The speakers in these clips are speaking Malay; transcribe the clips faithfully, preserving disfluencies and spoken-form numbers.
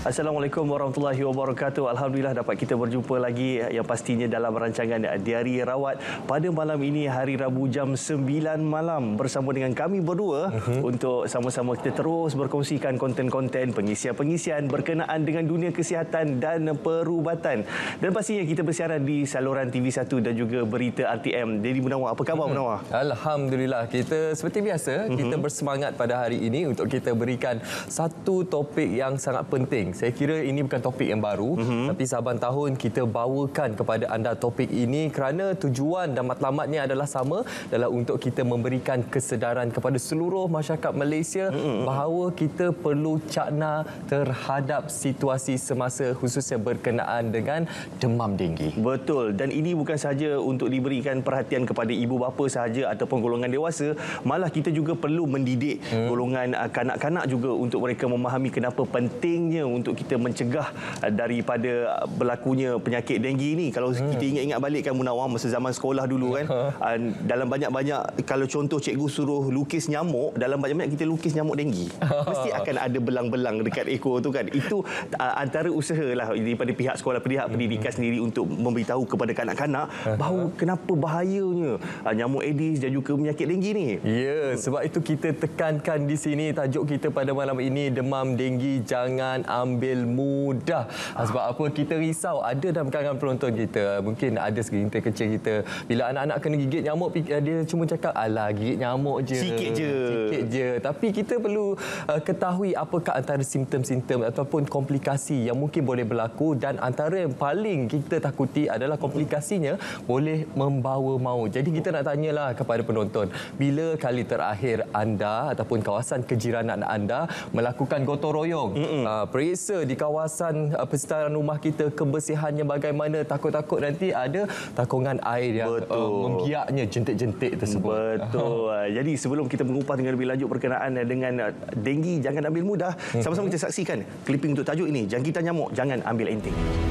Assalamualaikum warahmatullahi wabarakatuh. Alhamdulillah dapat kita berjumpa lagi yang pastinya dalam rancangan Diari Rawat pada malam ini, hari Rabu jam sembilan malam bersama dengan kami berdua uh-huh. untuk sama-sama kita terus berkongsikan konten-konten pengisian-pengisian berkenaan dengan dunia kesihatan dan perubatan. Dan pastinya kita bersiaran di saluran T V satu dan juga berita R T M. Dedi Munawar, apa khabar uh-huh. Munawar? Alhamdulillah, kita seperti biasa uh-huh. kita bersemangat pada hari ini untuk kita berikan satu topik yang sangat penting. Saya kira ini bukan topik yang baru, mm-hmm. tapi saban tahun kita bawakan kepada anda topik ini kerana tujuan dan matlamatnya adalah sama, adalah untuk kita memberikan kesedaran kepada seluruh masyarakat Malaysia mm-hmm. bahawa kita perlu cakna terhadap situasi semasa khususnya berkenaan dengan demam denggi. Betul, dan ini bukan sahaja untuk diberikan perhatian kepada ibu bapa sahaja ataupun golongan dewasa, malah kita juga perlu mendidik mm. golongan kanak-kanak juga untuk mereka memahami kenapa pentingnya untuk untuk kita mencegah daripada berlakunya penyakit denggi ini. Kalau hmm. kita ingat-ingat balik kan Munawar, masa zaman sekolah dulu kan, dalam banyak-banyak, kalau contoh cikgu suruh lukis nyamuk, dalam banyak-banyak kita lukis nyamuk denggi, mesti akan ada belang-belang dekat ekor tu kan. Itu antara usahalah daripada pihak sekolah, pihak pendidikan sendiri untuk memberitahu kepada kanak-kanak bahawa kenapa bahayanya nyamuk Aedes dan juga penyakit denggi ni. Ya, sebab itu kita tekankan di sini tajuk kita pada malam ini, demam denggi jangan ambil ambil mudah. Sebab apa? Kita risau ada dalam kalangan penonton kita, mungkin ada segelintir kecil kita, bila anak-anak kena gigit nyamuk, dia cuma cakap alah gigit nyamuk je, sikit je sikit je. Tapi kita perlu uh, ketahui apakah antara simptom-simptom ataupun komplikasi yang mungkin boleh berlaku, dan antara yang paling kita takuti adalah komplikasinya boleh membawa maut. Jadi kita nak tanyalah kepada penonton, bila kali terakhir anda ataupun kawasan kejiranan anda melakukan gotong royong, uh, periksa di kawasan uh, persekitaran rumah kita kebersihannya bagaimana, takut-takut nanti ada takungan air yang uh, membiaknya jentik-jentik tersebut. Betul. Jadi sebelum kita mengupas dengan lebih lanjut berkenaan dengan denggi jangan ambil mudah, sama-sama kita saksikan kliping untuk tajuk ini, jangkitan nyamuk jangan ambil enteng.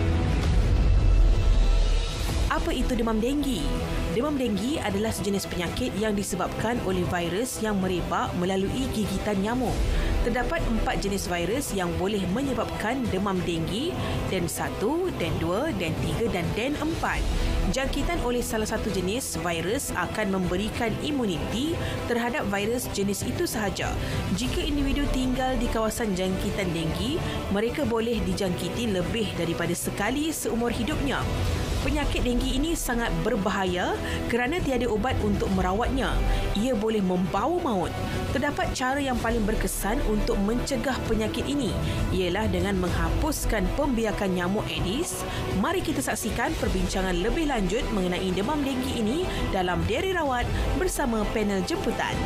Apa itu demam denggi? Demam denggi adalah sejenis penyakit yang disebabkan oleh virus yang merebak melalui gigitan nyamuk. Terdapat empat jenis virus yang boleh menyebabkan demam denggi, den satu, den dua, den tiga dan den empat. Jangkitan oleh salah satu jenis virus akan memberikan imuniti terhadap virus jenis itu sahaja. Jika individu tinggal di kawasan jangkitan denggi, mereka boleh dijangkiti lebih daripada sekali seumur hidupnya. Penyakit denggi ini sangat berbahaya kerana tiada ubat untuk merawatnya. Ia boleh membawa maut. Terdapat cara yang paling berkesan untuk mencegah penyakit ini, ialah dengan menghapuskan pembiakan nyamuk Aedes. Mari kita saksikan perbincangan lebih lanjut mengenai demam denggi ini dalam Diari Rawat bersama panel jemputan.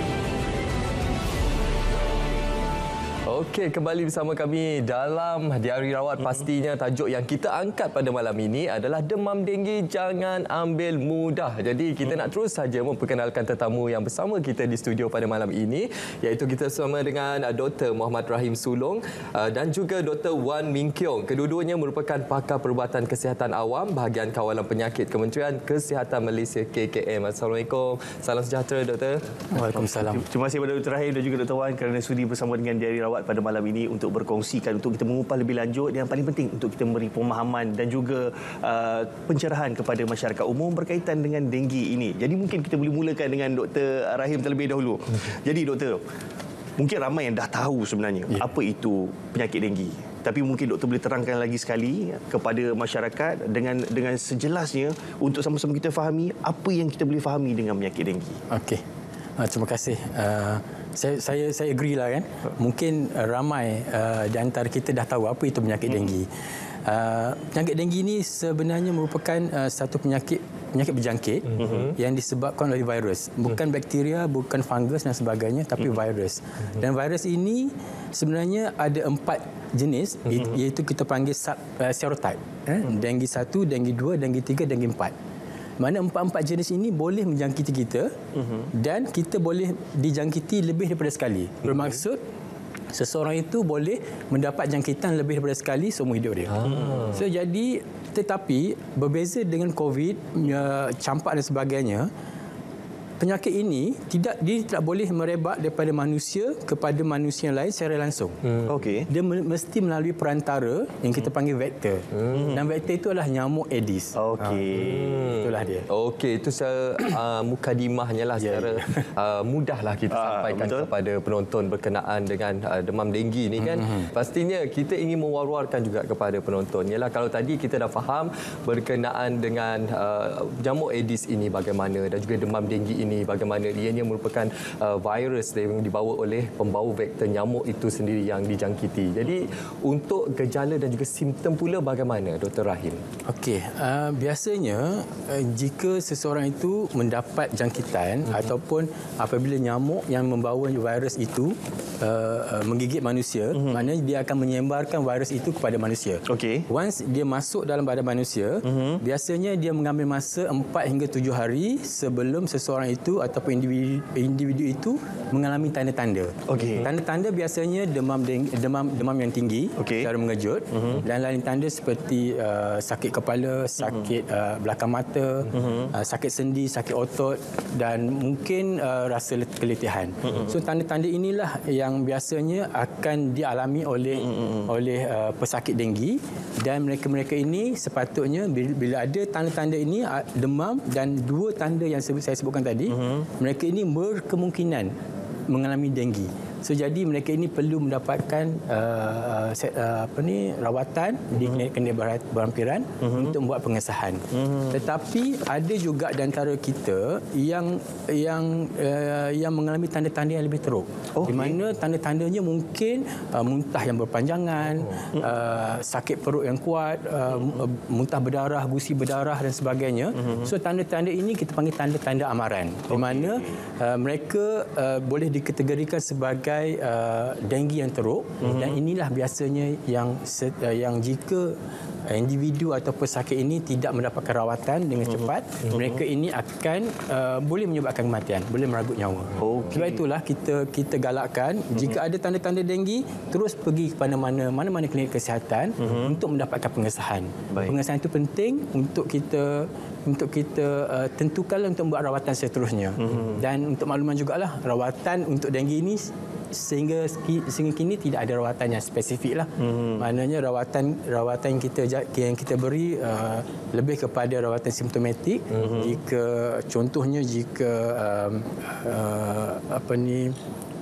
Okey, kembali bersama kami dalam Diari Rawat. Pastinya tajuk yang kita angkat pada malam ini adalah demam denggi jangan ambil mudah. Jadi kita nak terus saja memperkenalkan tetamu yang bersama kita di studio pada malam ini, iaitu kita bersama dengan Doktor Muhammad Rahim Sulong dan juga Doktor Wan Min Keong. Kedua-duanya merupakan pakar perubatan kesihatan awam bahagian kawalan penyakit Kementerian Kesihatan Malaysia K K M. Assalamualaikum. Salam sejahtera Doktor. Waalaikumsalam. Terima kasih kepada Doktor Rahim dan juga Doktor Wan kerana sudi bersama dengan Diari Rawat pada malam ini untuk berkongsikan, untuk kita mengupas lebih lanjut, yang paling penting untuk kita memberi pemahaman dan juga uh, pencerahan kepada masyarakat umum berkaitan dengan denggi ini. Jadi mungkin kita boleh mulakan dengan Doktor Rahim terlebih dahulu. Jadi Doktor, mungkin ramai yang dah tahu sebenarnya yeah. apa itu penyakit denggi. Tapi mungkin doktor boleh terangkan lagi sekali kepada masyarakat dengan dengan sejelasnya untuk sama-sama kita fahami apa yang kita boleh fahami dengan penyakit denggi. Okey. Uh, terima kasih. Uh, saya saya saya agree lah kan. Mungkin uh, ramai uh, di antara kita dah tahu apa itu penyakit hmm. denggi. Uh, penyakit denggi ini sebenarnya merupakan uh, satu penyakit penyakit berjangkit mm-hmm. yang disebabkan oleh virus, bukan mm. bakteria, bukan fungus dan sebagainya, tapi mm. virus. Mm-hmm. Dan virus ini sebenarnya ada empat jenis, mm-hmm. iaitu kita panggil sub uh, serotype. Eh? Mm. Denggi satu, denggi dua, denggi tiga, denggi empat. Mana empat-empat jenis ini boleh menjangkiti kita mm-hmm. dan kita boleh dijangkiti lebih daripada sekali. Bermaksud seseorang itu boleh mendapat jangkitan lebih daripada sekali seumur hidup dia. Ah. So jadi, tetapi berbeza dengan COVID, campak dan sebagainya, penyakit ini tidak dia tidak boleh merebak daripada manusia kepada manusia yang lain secara langsung. Hmm. Okey. Dia me- mesti melalui perantara yang kita panggil vektor. Hmm. Dan vektor itu adalah nyamuk Aedes. Okey. Hmm. Itulah dia. Okey, itu secara uh, mukadimahnya lah, Ya, secara uh, mudahlah kita Ah, sampaikan betul. kepada penonton berkenaan dengan uh, demam denggi ni kan. Mm-hmm. Pastinya kita ingin mewar-warkan juga kepada penonton. Yalah, kalau tadi kita dah faham berkenaan dengan uh, nyamuk Aedes ini bagaimana dan juga demam denggi ini bagaimana. Ianya merupakan uh, virus yang dibawa oleh pembawa vektor nyamuk itu sendiri yang dijangkiti. Jadi untuk gejala dan juga simptom pula bagaimana, Doktor Rahim? Okey, uh, biasanya uh, jika seseorang itu mendapat jangkitan hmm. ataupun apabila nyamuk yang membawa virus itu uh, uh, menggigit manusia, hmm. maknanya dia akan menyebarkan virus itu kepada manusia. Okey. Once dia masuk dalam badan manusia, hmm. biasanya dia mengambil masa empat hingga tujuh hari sebelum seseorang itu ataupun individu, individu itu mengalami tanda-tanda. Okey. Tanda-tanda biasanya demam deng, demam demam yang tinggi Okey. secara mengejut hmm. dan lain tanda seperti uh, sakit kepala, sakit hmm. uh, belakang mata, hmm. uh, sakit sendi, sakit otot dan mungkin uh, rasa keletihan. Mm-hmm. So tanda-tanda inilah yang biasanya akan dialami oleh mm-hmm. oleh uh, pesakit denggi dan mereka-mereka ini sepatutnya bila, bila ada tanda-tanda ini uh, demam dan dua tanda yang saya sebutkan tadi, mm-hmm. mereka ini berkemungkinan mengalami denggi. So jadi mereka ini perlu mendapatkan uh, set, uh, apa ni rawatan mm-hmm. di klinik-klinik berhampiran mm-hmm. untuk membuat pengesahan. Mm-hmm. Tetapi ada juga di antara kita yang yang uh, yang mengalami tanda-tanda yang lebih teruk. Okay. Di mana tanda-tandanya mungkin uh, muntah yang berpanjangan, oh. uh, sakit perut yang kuat, uh, muntah berdarah, gusi berdarah dan sebagainya. Mm-hmm. So tanda-tanda ini kita panggil tanda-tanda amaran. Okay. Di mana uh, mereka uh, boleh dikategorikan sebagai Uh, denggi yang teruk mm-hmm. dan inilah biasanya yang uh, yang jika individu atau pesakit ini tidak mendapatkan rawatan dengan mm-hmm. cepat, mm-hmm. mereka ini akan uh, boleh menyebabkan kematian, boleh meragut nyawa. Okay. Sebab itulah kita kita galakkan mm-hmm. jika ada tanda-tanda denggi terus pergi kepada mana mana-mana klinik kesihatan mm-hmm. untuk mendapatkan pengesahan. Baik. Pengesahan itu penting untuk kita untuk kita uh, tentukan untuk membuat rawatan seterusnya. Mm-hmm. Dan untuk makluman jugalah rawatan untuk denggi ini sehingga sehingga kini tidak ada rawatan yang spesifik lah. Hmm. Maknanya rawatan rawatan yang kita yang kita beri uh, lebih kepada rawatan simptomatik. Hmm. Jika contohnya jika um, uh, apa ni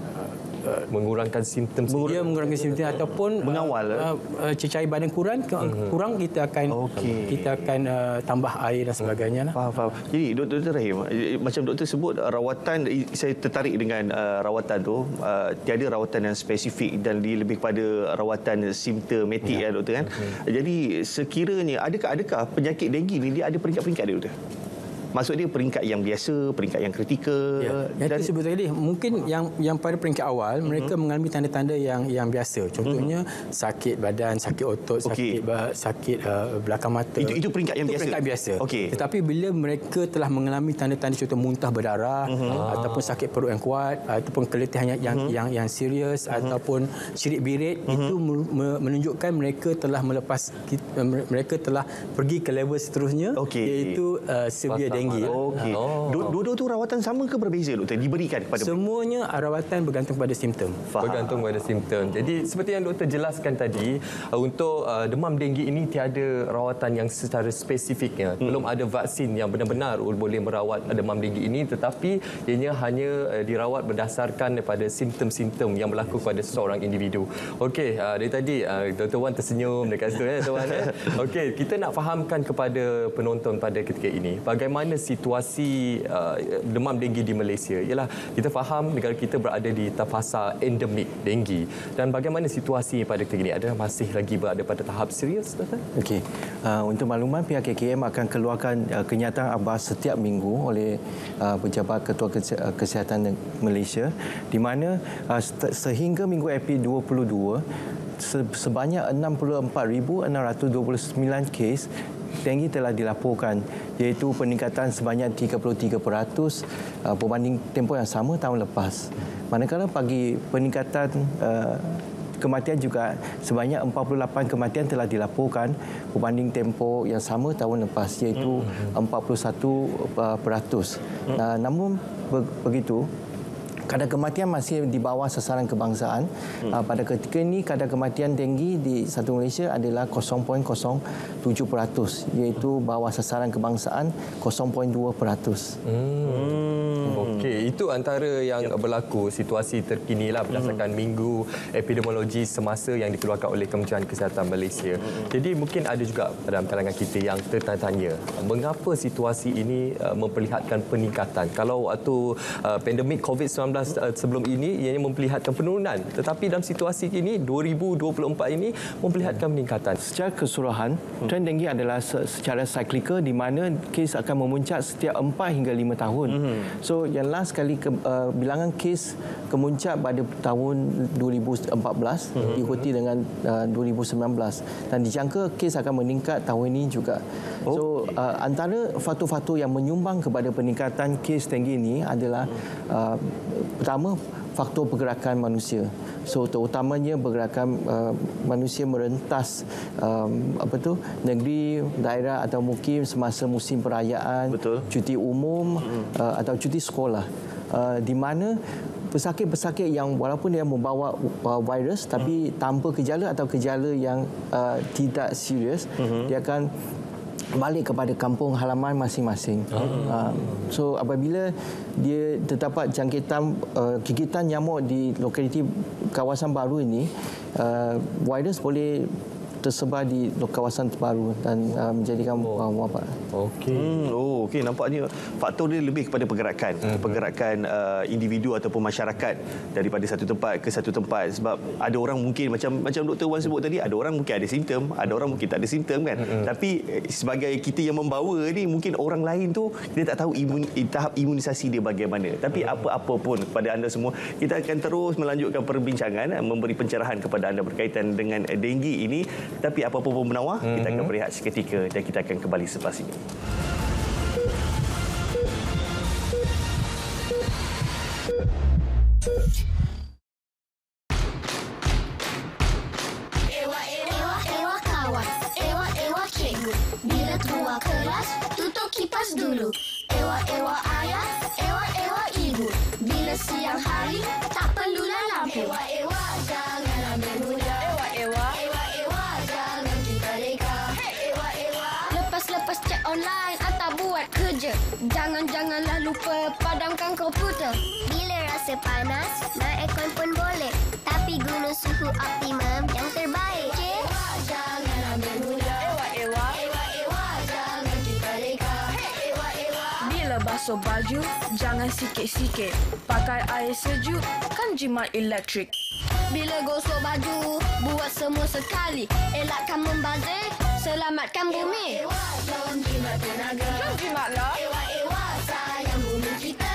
mengurangkan simptom, dia mengurangkan simptom ataupun mengawal uh, uh, cecair badan kurang mm-hmm. kurang kita akan okay. kita akan uh, tambah air dan sebagainya lah. Faham, faham. Jadi Doktor Rahim, macam doktor sebut rawatan, saya tertarik dengan uh, rawatan tu, uh, tiada rawatan yang spesifik dan dia lebih kepada rawatan simptomatik ya, ya doktor kan. Mm-hmm. Jadi sekiranya adakah adakah penyakit denggi ni dia ada peringkat-peringkat dia doktor? Maksud dia peringkat yang biasa, peringkat yang kritikal. Ya, yang dan sebut tadi mungkin yang yang pada peringkat awal uh-huh. mereka mengalami tanda-tanda yang yang biasa. Contohnya uh-huh. sakit badan, sakit otot, okay. sakit sakit uh, belakang mata. Itu itu peringkat yang itu biasa. Peringkat biasa. Okay. Tetapi bila mereka telah mengalami tanda-tanda contoh muntah berdarah uh-huh. ataupun sakit perut yang kuat ataupun keletihan yang uh-huh. yang yang serius uh-huh. ataupun syirik birit uh-huh. itu menunjukkan mereka telah melepas mereka telah pergi ke level seterusnya okay. iaitu uh, severe denggi. Okey. Oh. Dua-dua tu rawatan sama ke berbeza doktor diberikan kepada semuanya rawatan bergantung pada simptom. Faham. Bergantung pada simptom. Jadi seperti yang doktor jelaskan tadi, untuk uh, demam denggi ini tiada rawatan yang secara spesifiknya. Hmm. Belum ada vaksin yang benar-benar boleh merawat demam denggi ini, tetapi ianya hanya uh, dirawat berdasarkan daripada simptom-simptom yang berlaku pada seseorang individu. Okey, uh, dari tadi uh, Doktor Wan tersenyum dekat situ ya, Doktor Wan ya. Okey, kita nak fahamkan kepada penonton pada ketika ini bagaimana situasi situasi uh, demam denggi di Malaysia. Ialah kita faham negara kita berada di fasa endemik denggi, dan bagaimana situasi pada ketika ini, adakah masih lagi berada pada tahap serius, doktor? Okey. Uh, untuk makluman, pihak K K M akan keluarkan uh, kenyataan akhbar setiap minggu oleh uh, pejabat Ketua Kesihatan Malaysia, di mana uh, sehingga minggu April dua puluh dua sebanyak enam puluh empat ribu enam ratus dua puluh sembilan kes denggi telah dilaporkan, iaitu peningkatan sebanyak tiga puluh tiga peratus berbanding tempoh yang sama tahun lepas. Manakala bagi peningkatan uh, kematian juga sebanyak empat puluh lapan kematian telah dilaporkan berbanding tempoh yang sama tahun lepas, iaitu empat puluh satu peratus. Uh, namun begitu, kadar kematian masih di bawah sasaran kebangsaan. Hmm. Uh, pada ketika ini, kadar kematian denggi di satu Malaysia adalah kosong perpuluhan kosong tujuh peratus, iaitu bawah sasaran kebangsaan kosong perpuluhan dua peratus. Hmm. Okey, itu antara yang yep. berlaku situasi terkini lah berdasarkan hmm. minggu epidemiologi semasa yang dikeluarkan oleh Kementerian Kesihatan Malaysia. Hmm. Jadi mungkin ada juga dalam kalangan kita yang tertanya-tanya, mengapa situasi ini uh, memperlihatkan peningkatan? Kalau waktu uh, pandemik covid sembilan belas sebelum ini ianya memperlihatkan penurunan, tetapi dalam situasi ini dua ribu dua puluh empat ini memperlihatkan peningkatan. Secara keseluruhan, trend denggi adalah secara cyclical di mana kes akan memuncak setiap empat hingga lima tahun. Mm-hmm. So yang last kali ke, uh, bilangan kes kemuncak pada tahun dua ribu empat belas mm-hmm. diikuti dengan uh, dua ribu sembilan belas dan dijangka kes akan meningkat tahun ini juga. Oh. So uh, antara faktor-faktor yang menyumbang kepada peningkatan kes denggi ini adalah uh, pertama, faktor pergerakan manusia. So terutamanya pergerakan uh, manusia merentas um, apa tu negeri, daerah atau mukim semasa musim perayaan, betul, cuti umum hmm. uh, atau cuti sekolah, uh, di mana pesakit-pesakit yang walaupun dia membawa uh, virus tapi hmm. tanpa gejala atau gejala yang uh, tidak serius, hmm. dia akan balik kepada kampung halaman masing-masing. Oh. Uh, so apabila dia terdapat jangkitan uh, gigitan nyamuk di lokaliti kawasan baru ini, uh, virus boleh tersebar di kawasan baru dan uh, menjadikan uh, wabak. Okey. Hmm, oh, okey, nampaknya faktor dia lebih kepada pergerakan, hmm. pergerakan uh, individu ataupun masyarakat daripada satu tempat ke satu tempat, sebab ada orang mungkin macam macam Doktor Wan sebut tadi, ada orang mungkin ada simptom, ada orang mungkin tak ada simptom kan. Hmm. Tapi sebagai kita yang membawa ni, mungkin orang lain tu kita tak tahu imun, tahap imunisasi dia bagaimana. Tapi hmm. apa-apa pun kepada anda semua, kita akan terus melanjutkan perbincangan, memberi pencerahan kepada anda berkaitan dengan denggi ini. Tapi apa-apa pun menawar, mm-hmm. kita akan berehat seketika dan kita akan kembali selepas ini. Ewa, ewa, ewa kawan. Ewa, ewa cikgu. Bila keluar kelas, tutup kipas dulu. Ewa, ewa ayah. Ewa, ewa ibu. Bila siang hari, tak perlulah lampu. Ewa, ewa, jangan ambil muda. Ewa, ewa. Lepas cek online atau buat kerja, jangan-janganlah lupa padamkan komputer. Bila rasa panas, naik aircon pun boleh, tapi guna suhu optimum yang terbaik. Ewa, jangan ambil muda. Ewa, ewa. Ewa, ewa, jangan kita reka. Ewa, ewa. Bila basuh baju, jangan sikit-sikit. Pakai air sejuk, kan jimat elektrik. Bila gosok baju, buat semua sekali. Elakkan membazir, selamatkan bumi. Ewa, jom jimat tenaga. Jom jimatlah. Ewa, ewa, sayang bumi kita.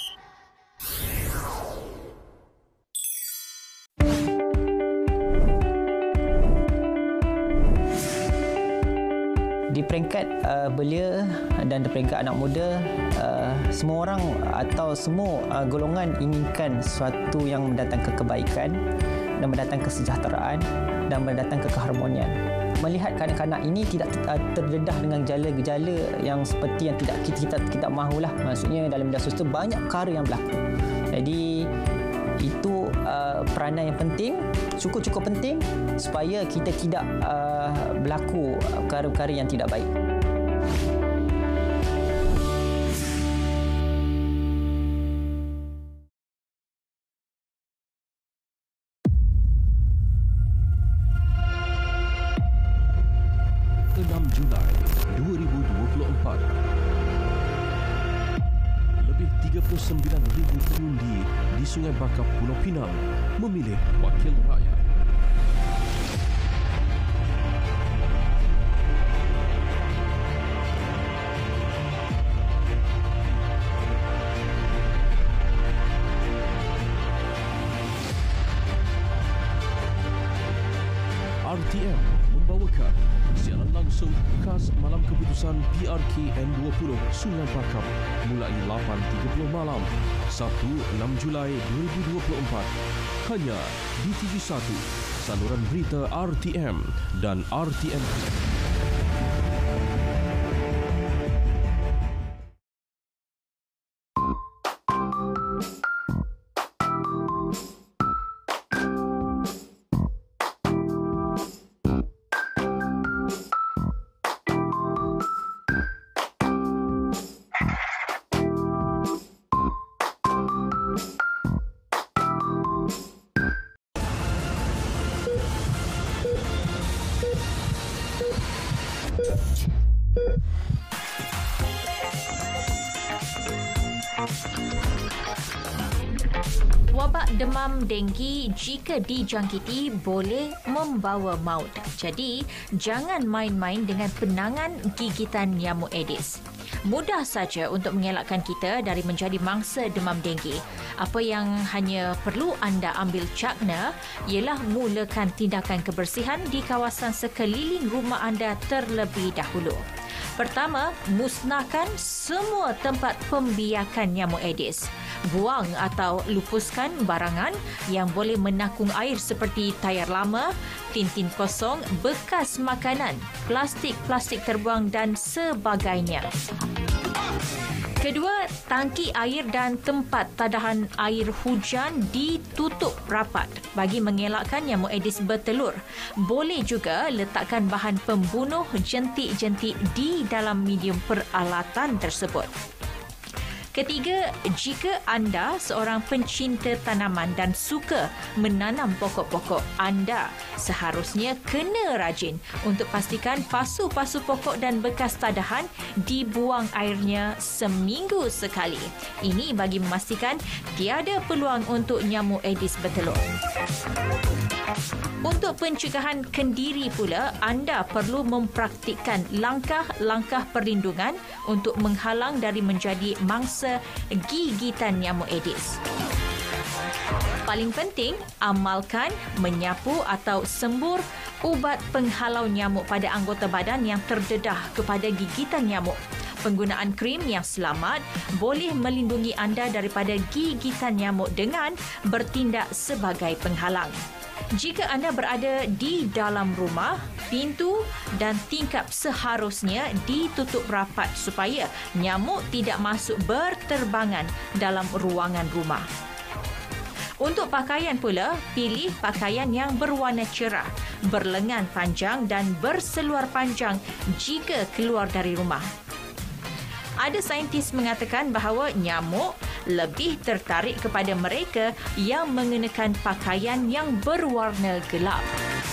Di peringkat uh, belia dan di peringkat anak muda, uh, semua orang atau semua uh, golongan inginkan sesuatu yang mendatangkan kebaikan dan mendatangkan kesejahteraan dan mendatangkan keharmonian. Melihat kanak-kanak ini tidak uh, terdedah dengan gejala-gejala yang seperti yang tidak kita kita tidak mahulah. Maksudnya dalam media sosial banyak perkara yang berlaku. Jadi itu uh, peranan yang penting, cukup-cukup penting supaya kita tidak uh, berlaku perkara-perkara yang tidak baik. enam Julai dua ribu dua puluh empat. Lebih tiga puluh sembilan ribu pengundi di Sungai Bakap, Pulau Pinang memilih wakil rakyat. R T M membawakan siaran langsung khas malam keputusan P R K N dua puluh Sungai Bakap mulai lapan tiga puluh malam Sabtu enam Julai dua ribu dua puluh empat. Hanya di T V satu, saluran berita R T M dan R T M. Wabak demam denggi jika dijangkiti boleh membawa maut. Jadi, jangan main-main dengan penangan gigitan nyamuk Aedes. Mudah saja untuk mengelakkan kita dari menjadi mangsa demam denggi. Apa yang hanya perlu anda ambil cakna ialah mulakan tindakan kebersihan di kawasan sekeliling rumah anda terlebih dahulu. Pertama, musnahkan semua tempat pembiakan nyamuk Aedes. Buang atau lupuskan barangan yang boleh menakung air seperti tayar lama, tin-tin kosong, bekas makanan, plastik-plastik terbuang dan sebagainya. Kedua, tangki air dan tempat tadahan air hujan ditutup rapat bagi mengelakkan nyamuk Aedes bertelur. Boleh juga letakkan bahan pembunuh jentik-jentik di dalam medium peralatan tersebut. Ketiga, jika anda seorang pencinta tanaman dan suka menanam pokok-pokok, anda seharusnya kena rajin untuk pastikan pasu-pasu pokok dan bekas tadahan dibuang airnya seminggu sekali. Ini bagi memastikan tiada peluang untuk nyamuk Aedes bertelur. Untuk pencegahan kendiri pula, anda perlu mempraktikkan langkah-langkah perlindungan untuk menghalang dari menjadi mangsa gigitan nyamuk Aedes. Paling penting, amalkan menyapu atau sembur ubat penghalau nyamuk pada anggota badan yang terdedah kepada gigitan nyamuk. Penggunaan krim yang selamat boleh melindungi anda daripada gigitan nyamuk dengan bertindak sebagai penghalang. Jika anda berada di dalam rumah, pintu dan tingkap seharusnya ditutup rapat supaya nyamuk tidak masuk berterbangan dalam ruangan rumah. Untuk pakaian pula, pilih pakaian yang berwarna cerah, berlengan panjang dan berseluar panjang jika keluar dari rumah. Ada saintis mengatakan bahawa nyamuk lebih tertarik kepada mereka yang mengenakan pakaian yang berwarna gelap.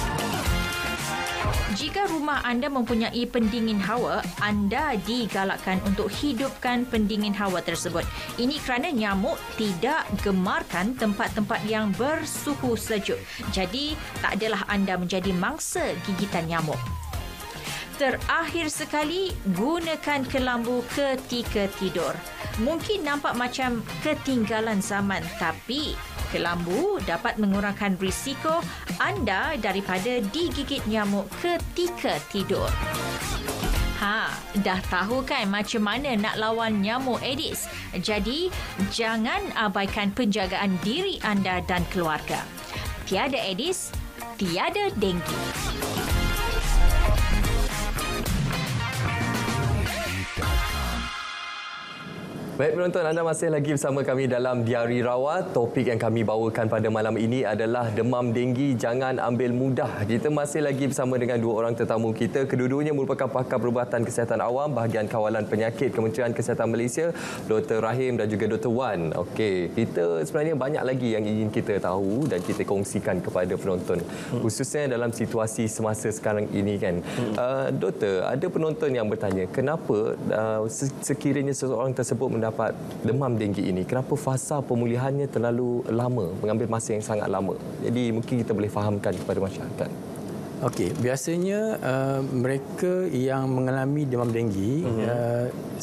Jika rumah anda mempunyai pendingin hawa, anda digalakkan untuk hidupkan pendingin hawa tersebut. Ini kerana nyamuk tidak gemarkan tempat-tempat yang bersuhu sejuk. Jadi, tak adalah anda menjadi mangsa gigitan nyamuk. Terakhir sekali, gunakan kelambu ketika tidur. Mungkin nampak macam ketinggalan zaman, tapi kelambu dapat mengurangkan risiko anda daripada digigit nyamuk ketika tidur. Ha, dah tahu kan macam mana nak lawan nyamuk Aedes? Jadi, jangan abaikan penjagaan diri anda dan keluarga. Tiada Aedes, tiada denggi. Baik penonton, anda masih lagi bersama kami dalam Diari Rawat. Topik yang kami bawakan pada malam ini adalah demam denggi, jangan ambil mudah. Kita masih lagi bersama dengan dua orang tetamu kita. Kedua-duanya merupakan pakar perubatan kesihatan awam bahagian kawalan penyakit Kementerian Kesihatan Malaysia, Doktor Rahim dan juga Doktor Wan. Okey, kita sebenarnya banyak lagi yang ingin kita tahu dan kita kongsikan kepada penonton, hmm. khususnya dalam situasi semasa sekarang ini kan. Hmm. Uh, doktor, ada penonton yang bertanya, kenapa uh, sekiranya seseorang tersebut mendapat dapat demam denggi ini, kenapa fasa pemulihannya terlalu lama, mengambil masa yang sangat lama? Jadi mungkin kita boleh fahamkan kepada masyarakat. Okey, biasanya uh, mereka yang mengalami demam denggi mm-hmm. uh,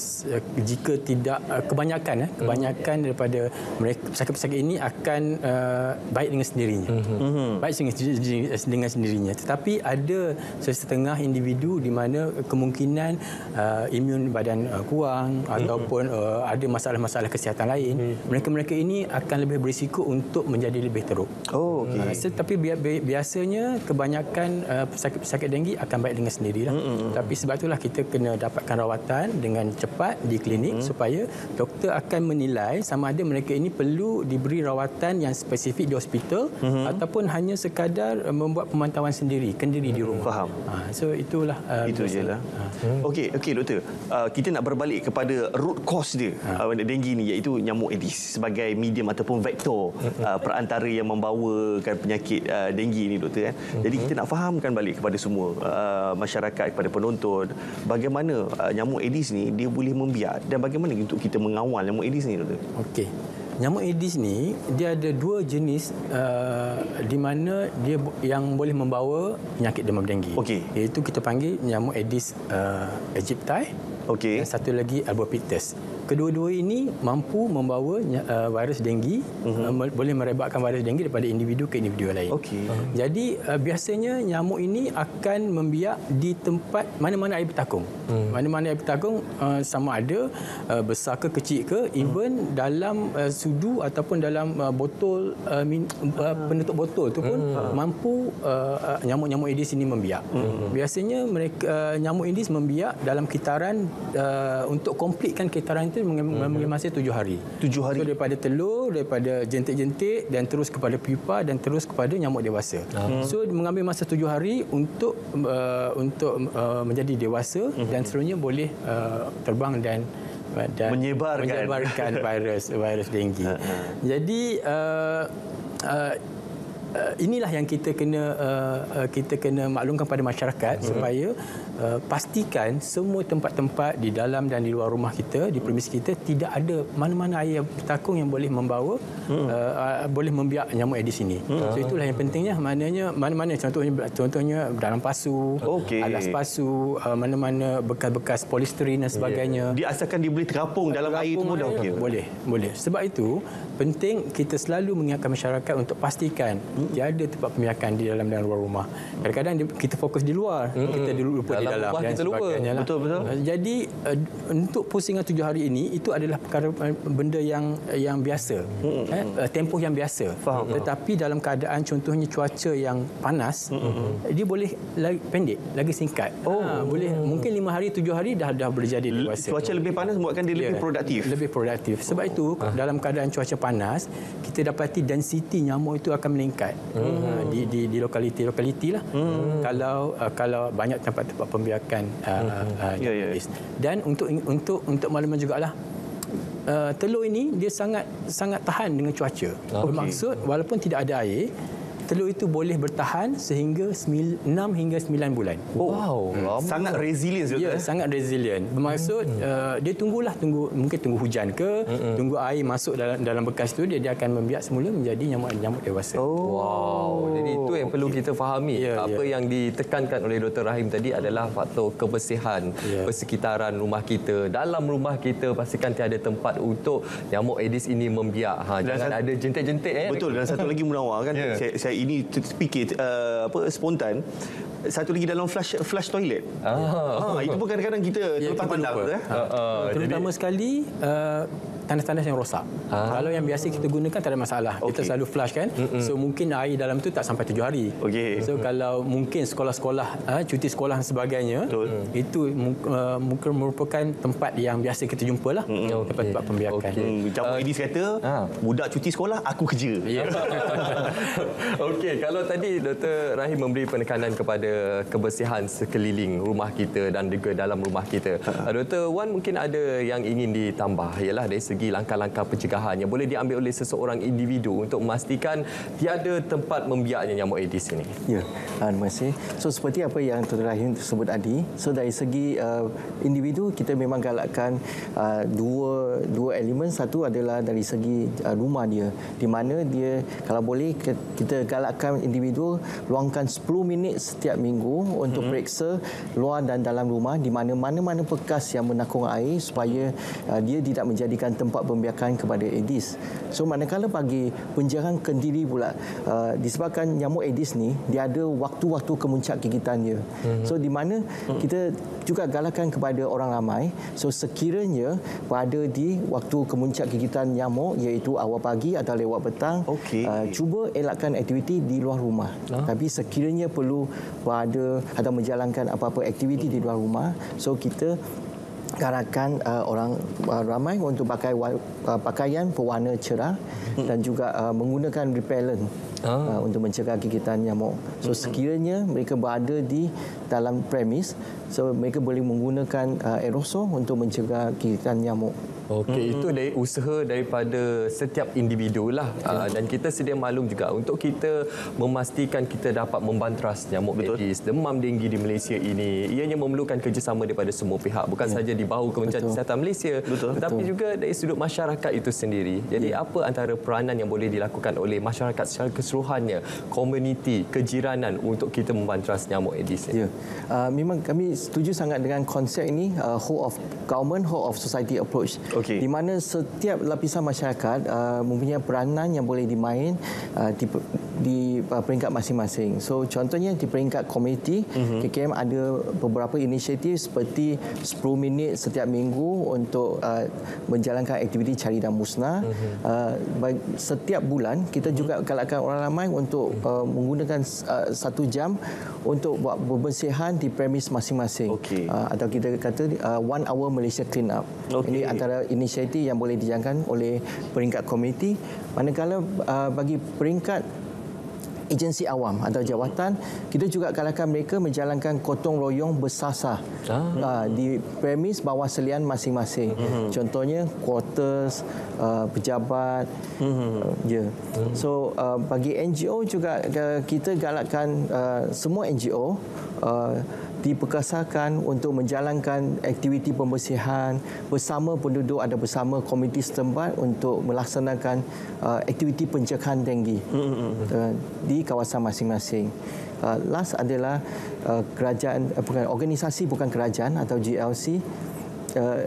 jika tidak uh, kebanyakan eh, kebanyakan mm-hmm. daripada mereka pesakit-pesakit ini akan uh, baik dengan sendirinya. Mm-hmm. Baik dengan, dengan sendirinya. Tetapi ada sesetengah individu di mana kemungkinan uh, imun badan uh, kurang mm-hmm. ataupun uh, ada masalah-masalah kesihatan lain, mm-hmm. mereka-mereka ini akan lebih berisiko untuk menjadi lebih teruk. Oh, okey. Uh, tetapi biasanya kebanyakan Uh, pesakit-pesakit denggi akan baik dengan sendirilah. Mm-hmm. Tapi sebab itulah kita kena dapatkan rawatan dengan cepat di klinik mm-hmm. supaya doktor akan menilai sama ada mereka ini perlu diberi rawatan yang spesifik di hospital mm-hmm. ataupun hanya sekadar uh, membuat pemantauan sendiri, kendiri mm-hmm. di rumah. Faham. Ha, so itulah uh, itu jelah. Ha. Okey, okey doktor. Uh, kita nak berbalik kepada root cause dia ha. uh, denggi ni, iaitu nyamuk Aedes sebagai medium ataupun vektor mm-hmm. uh, perantara yang membawakan penyakit uh, denggi ni doktor kan. Mm-hmm. Jadi kita nak faham kan balik kepada semua uh, masyarakat, kepada penonton, bagaimana uh, nyamuk Aedes ni dia boleh membiak dan bagaimana untuk kita mengawal nyamuk Aedes ni doktor? Okey. Nyamuk Aedes ni dia ada dua jenis uh, di mana dia yang boleh membawa penyakit demam denggi. Okey. Iaitu kita panggil nyamuk Aedes uh, aegypti. Okey. Dan satu lagi Albopictus. Kedua-dua ini mampu membawa uh, virus denggi, uh-huh. uh, boleh merebakkan virus denggi daripada individu ke individu lain. Okey. Uh-huh. Jadi uh, biasanya nyamuk ini akan membiak di tempat mana-mana air bertakung. Hmm. Mana-mana air bertakung uh, sama ada uh, besar ke kecil ke, even hmm. dalam uh, sudu ataupun dalam uh, botol uh, min, uh, penutup botol tu pun hmm. mampu uh, nyamuk-nyamuk Aedes ini membiak. Hmm. Biasanya mereka uh, nyamuk Aedes membiak dalam kitaran uh, untuk komplitkan kitaran itu mengambil masa tujuh hari. Tujuh hari. So, daripada telur, daripada jentik-jentik dan terus kepada pupa dan terus kepada nyamuk dewasa. Hmm. So mengambil masa tujuh hari untuk uh, untuk uh, menjadi dewasa hmm. dan seterusnya boleh uh, terbang dan dan menyebarkan, menyebarkan virus virus denggi. Jadi uh, uh, Uh, inilah yang kita kena uh, uh, kita kena maklumkan pada masyarakat hmm. supaya uh, pastikan semua tempat-tempat di dalam dan di luar rumah kita, di premis kita tidak ada mana-mana air bertakung yang boleh membawa hmm. uh, uh, boleh membiak nyamuk Aedes ini. Hmm. So itulah yang pentingnya, maknanya mana-mana contohnya contohnya dalam pasu, okay. alas pasu, uh, mana-mana bekas-bekas polisterin dan sebagainya. Yeah. Dia asalkan dia boleh terapung dalam terapung air itu pun dah okey. Boleh, boleh. Sebab itu penting kita selalu mengingatkan masyarakat untuk pastikan tiada tempat pembiakan di dalam dan luar rumah. Kadang-kadang kita fokus di luar, hmm. kita lupa di dalam dan sebagainya. Betul betul. Jadi uh, untuk pusingan tujuh hari ini itu adalah perkara benda yang yang biasa, hmm. eh, tempoh yang biasa. Faham. Tetapi dalam keadaan contohnya cuaca yang panas, hmm. dia boleh lagi pendek, lagi singkat. Oh, ha, boleh mungkin lima hari tujuh hari dah dah boleh jadi dewasa. Cuaca lebih panas membuatkan dia lebih yeah, produktif. Lebih produktif. Sebab itu ah. dalam keadaan cuaca panas, kita dapati density nyamuk itu akan meningkat. Hmm. di di di lokaliti-lokaliti lah. Hmm. Kalau uh, kalau banyak tempat-tempat pembiakan uh, hmm. uh, yeah, yeah. Dan untuk untuk untuk makluman jugalah, uh, telur ini dia sangat sangat tahan dengan cuaca. Okay. Bermaksud walaupun tidak ada air, telur itu boleh bertahan sehingga enam hingga sembilan bulan. Oh, wow, hmm. sangat resilient. Ya, sangat resilient. Bermaksud hmm. uh, dia tunggulah tunggu mungkin tunggu hujan ke, hmm. tunggu air masuk dalam dalam bekas tu, dia dia akan membiak semula menjadi nyamuk-nyamuk dewasa. Oh. Wow. Jadi itu yang perlu kita fahami. Yeah, Apa yeah. yang ditekankan oleh Doktor Rahim tadi adalah faktor kebersihan yeah. persekitaran rumah kita. Dalam rumah kita pastikan tiada tempat untuk nyamuk Aedes ini membiak. Ha, jangan satu, ada jentik-jentik eh. Betul. Dan satu lagi Munawar kan, yeah. saya, saya ini terfikir uh, apa spontan, satu lagi dalam flush flush toilet. Ah. Ha, itu pun kadang-kadang kita ya, terlepas pandang eh. Uh, uh, terutama jadi, sekali uh, tandas-tandas yang rosak. Ah. Kalau yang biasa kita gunakan tak ada masalah. Okay. Kita selalu flush kan. Mm-mm. So mungkin air dalam tu tak sampai tujuh hari. Okay. So kalau mungkin sekolah-sekolah, uh, cuti sekolah dan sebagainya, betul. Itu uh, mungkin merupakan tempat yang biasa kita jumpa lah. Mm-hmm. Okay. Tempat-tempat pembiakan. Okay. Hmm. Jamu uh, Aedes kata, ha. budak cuti sekolah, aku kerja. Yeah. Okey, kalau tadi Doktor Rahim memberi penekanan kepada kebersihan sekeliling rumah kita dan juga dalam rumah kita. Ha. Doktor Wan mungkin ada yang ingin ditambah, ialah dari segi segi langkah-langkah pencegahan yang boleh diambil oleh seseorang individu untuk memastikan tiada tempat membiaknya nyamuk Aedes ini? Ya, terima kasih. So seperti apa yang Tuan Rahim sebut tadi, so dari segi uh, individu kita memang galakkan uh, dua dua elemen. Satu adalah dari segi uh, rumah dia, di mana dia kalau boleh kita galakkan individu luangkan sepuluh minit setiap minggu untuk hmm. periksa luar dan dalam rumah, di mana mana-mana bekas yang menakung air supaya uh, dia tidak menjadikan tempat pembiakan kepada Aedes. So manakala bagi penjaraan kendiri pula, uh, disebabkan nyamuk Aedes ni dia ada waktu-waktu kemuncak gigitan dia. Hmm. So di mana hmm. kita juga galakkan kepada orang ramai, so sekiranya pada di waktu kemuncak gigitan nyamuk iaitu awal pagi atau lewat petang, okay. uh, cuba elakkan aktiviti di luar rumah. Ah. Tapi sekiranya perlu berada atau menjalankan apa-apa aktiviti di luar rumah, so kita galakkan uh, orang uh, ramai untuk pakai uh, pakaian berwarna cerah hmm. dan juga uh, menggunakan repellent ah. uh, untuk mencegah gigitan nyamuk. So sekiranya mereka berada di dalam premis, so mereka boleh menggunakan uh, aerosol untuk mencegah gigitan nyamuk. Okey, hmm. itu dari usaha daripada setiap individu lah. Uh, dan kita sedia maklum juga untuk kita memastikan kita dapat membanteras nyamuk Aedes, demam denggi di Malaysia ini, ianya memerlukan kerjasama daripada semua pihak, bukan ya. sahaja di bahu Kementerian Kesihatan Malaysia, Betul. tetapi Betul. juga dari sudut masyarakat itu sendiri. Jadi ya. apa antara peranan yang boleh dilakukan oleh masyarakat secara keseluruhannya, komuniti, kejiranan untuk kita membanteras nyamuk Aedes ini? Ya. Uh, memang kami setuju sangat dengan konsep ini, uh, whole of government, whole of society approach. Okay. Di mana setiap lapisan masyarakat uh, mempunyai peranan yang boleh dimain uh, di, di uh, peringkat masing-masing. So contohnya di peringkat komuniti, mm-hmm. K K M ada beberapa inisiatif seperti sepuluh minit setiap minggu untuk uh, menjalankan aktiviti cari dan musnah. Mm-hmm. Uh, setiap bulan kita mm-hmm. juga galakkan orang ramai untuk uh, menggunakan uh, satu jam untuk buat pembersihan di premis masing-masing. Okay. Uh, atau kita kata uh, one hour Malaysia clean up. Okay. Ini antara inisiatif yang boleh dijalankan oleh peringkat komuniti. Manakala uh, bagi peringkat agensi awam atau jawatan, kita juga galakkan mereka menjalankan gotong royong bersasar ah. uh, di premis bawah selian masing-masing. Mm-hmm. Contohnya quarters, uh, pejabat, mm-hmm. uh, je. Mm-hmm. So uh, bagi N G O juga uh, kita galakkan uh, semua N G O uh, diperkasakan untuk menjalankan aktiviti pembersihan bersama penduduk, ada bersama komuniti setempat untuk melaksanakan uh, aktiviti pencegahan denggi mm-hmm. uh, di kawasan masing-masing. Uh, last adalah uh, kerajaan, uh, bukan organisasi bukan kerajaan atau G L C, uh,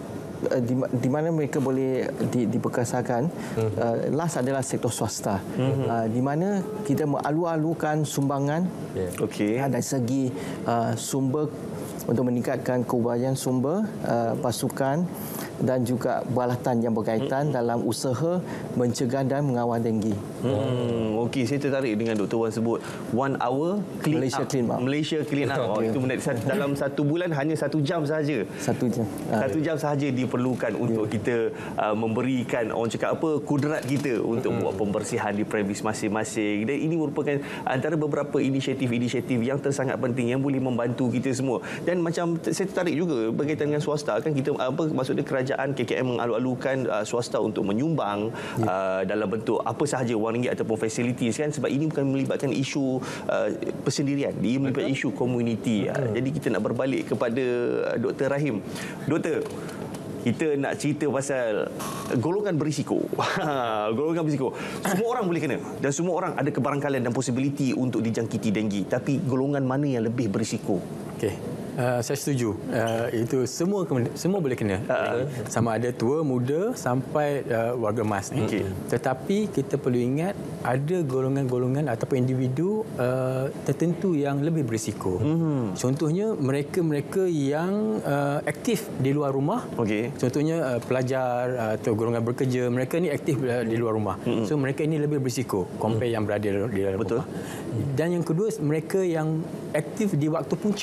Di, di mana mereka boleh di, diperkasakan. Mm-hmm. uh, last adalah sektor swasta, mm-hmm. uh, di mana kita mengalu-alukan sumbangan yeah. okay. uh, dari segi uh, sumber untuk meningkatkan keupayaan sumber uh, pasukan dan juga peralatan yang berkaitan hmm. dalam usaha mencegah dan mengawal denggi. Hmm, okey, saya tertarik dengan Doktor Wan sebut one hour clean Malaysia up. Clean up. Malaysia clean up. Oh, itu menarik. Dalam satu bulan hanya satu jam sahaja. Satu jam. Satu jam sahaja diperlukan yeah. untuk kita uh, memberikan orang cakap apa kudrat kita untuk hmm. buat pembersihan di premis masing-masing. Dan ini merupakan antara beberapa inisiatif-inisiatif yang tersangat penting yang boleh membantu kita semua. Dan macam saya tertarik juga berkaitan dengan swasta, kan kita apa maksudnya kerajaan K K M mengalu-alukan uh, swasta untuk menyumbang ya. uh, dalam bentuk apa sahaja wang ringgit ataupun facilities, kan, sebab ini bukan melibatkan isu uh, persendirian, dia melibatkan isu komuniti. Uh, jadi kita nak berbalik kepada uh, Doktor Rahim. Doktor, kita nak cerita pasal golongan berisiko. Golongan berisiko. Semua orang boleh kena dan semua orang ada kebarangkalian dan posibiliti untuk dijangkiti denggi. Tapi golongan mana yang lebih berisiko? Okey. Uh, saya setuju. Uh, itu semua semua boleh kena. Uh, sama ada tua, muda sampai uh, warga emas. Okay. Tetapi kita perlu ingat ada golongan-golongan ataupun individu uh, tertentu yang lebih berisiko. Mm-hmm. Contohnya mereka-mereka yang uh, aktif di luar rumah. Okay. Contohnya uh, pelajar uh, atau golongan bekerja, mereka ni aktif uh, di luar rumah. Mm-hmm. So mereka ini lebih berisiko compare mm-hmm. yang berada di dalam Betul. rumah. Dan yang kedua, mereka yang aktif di waktu puncak.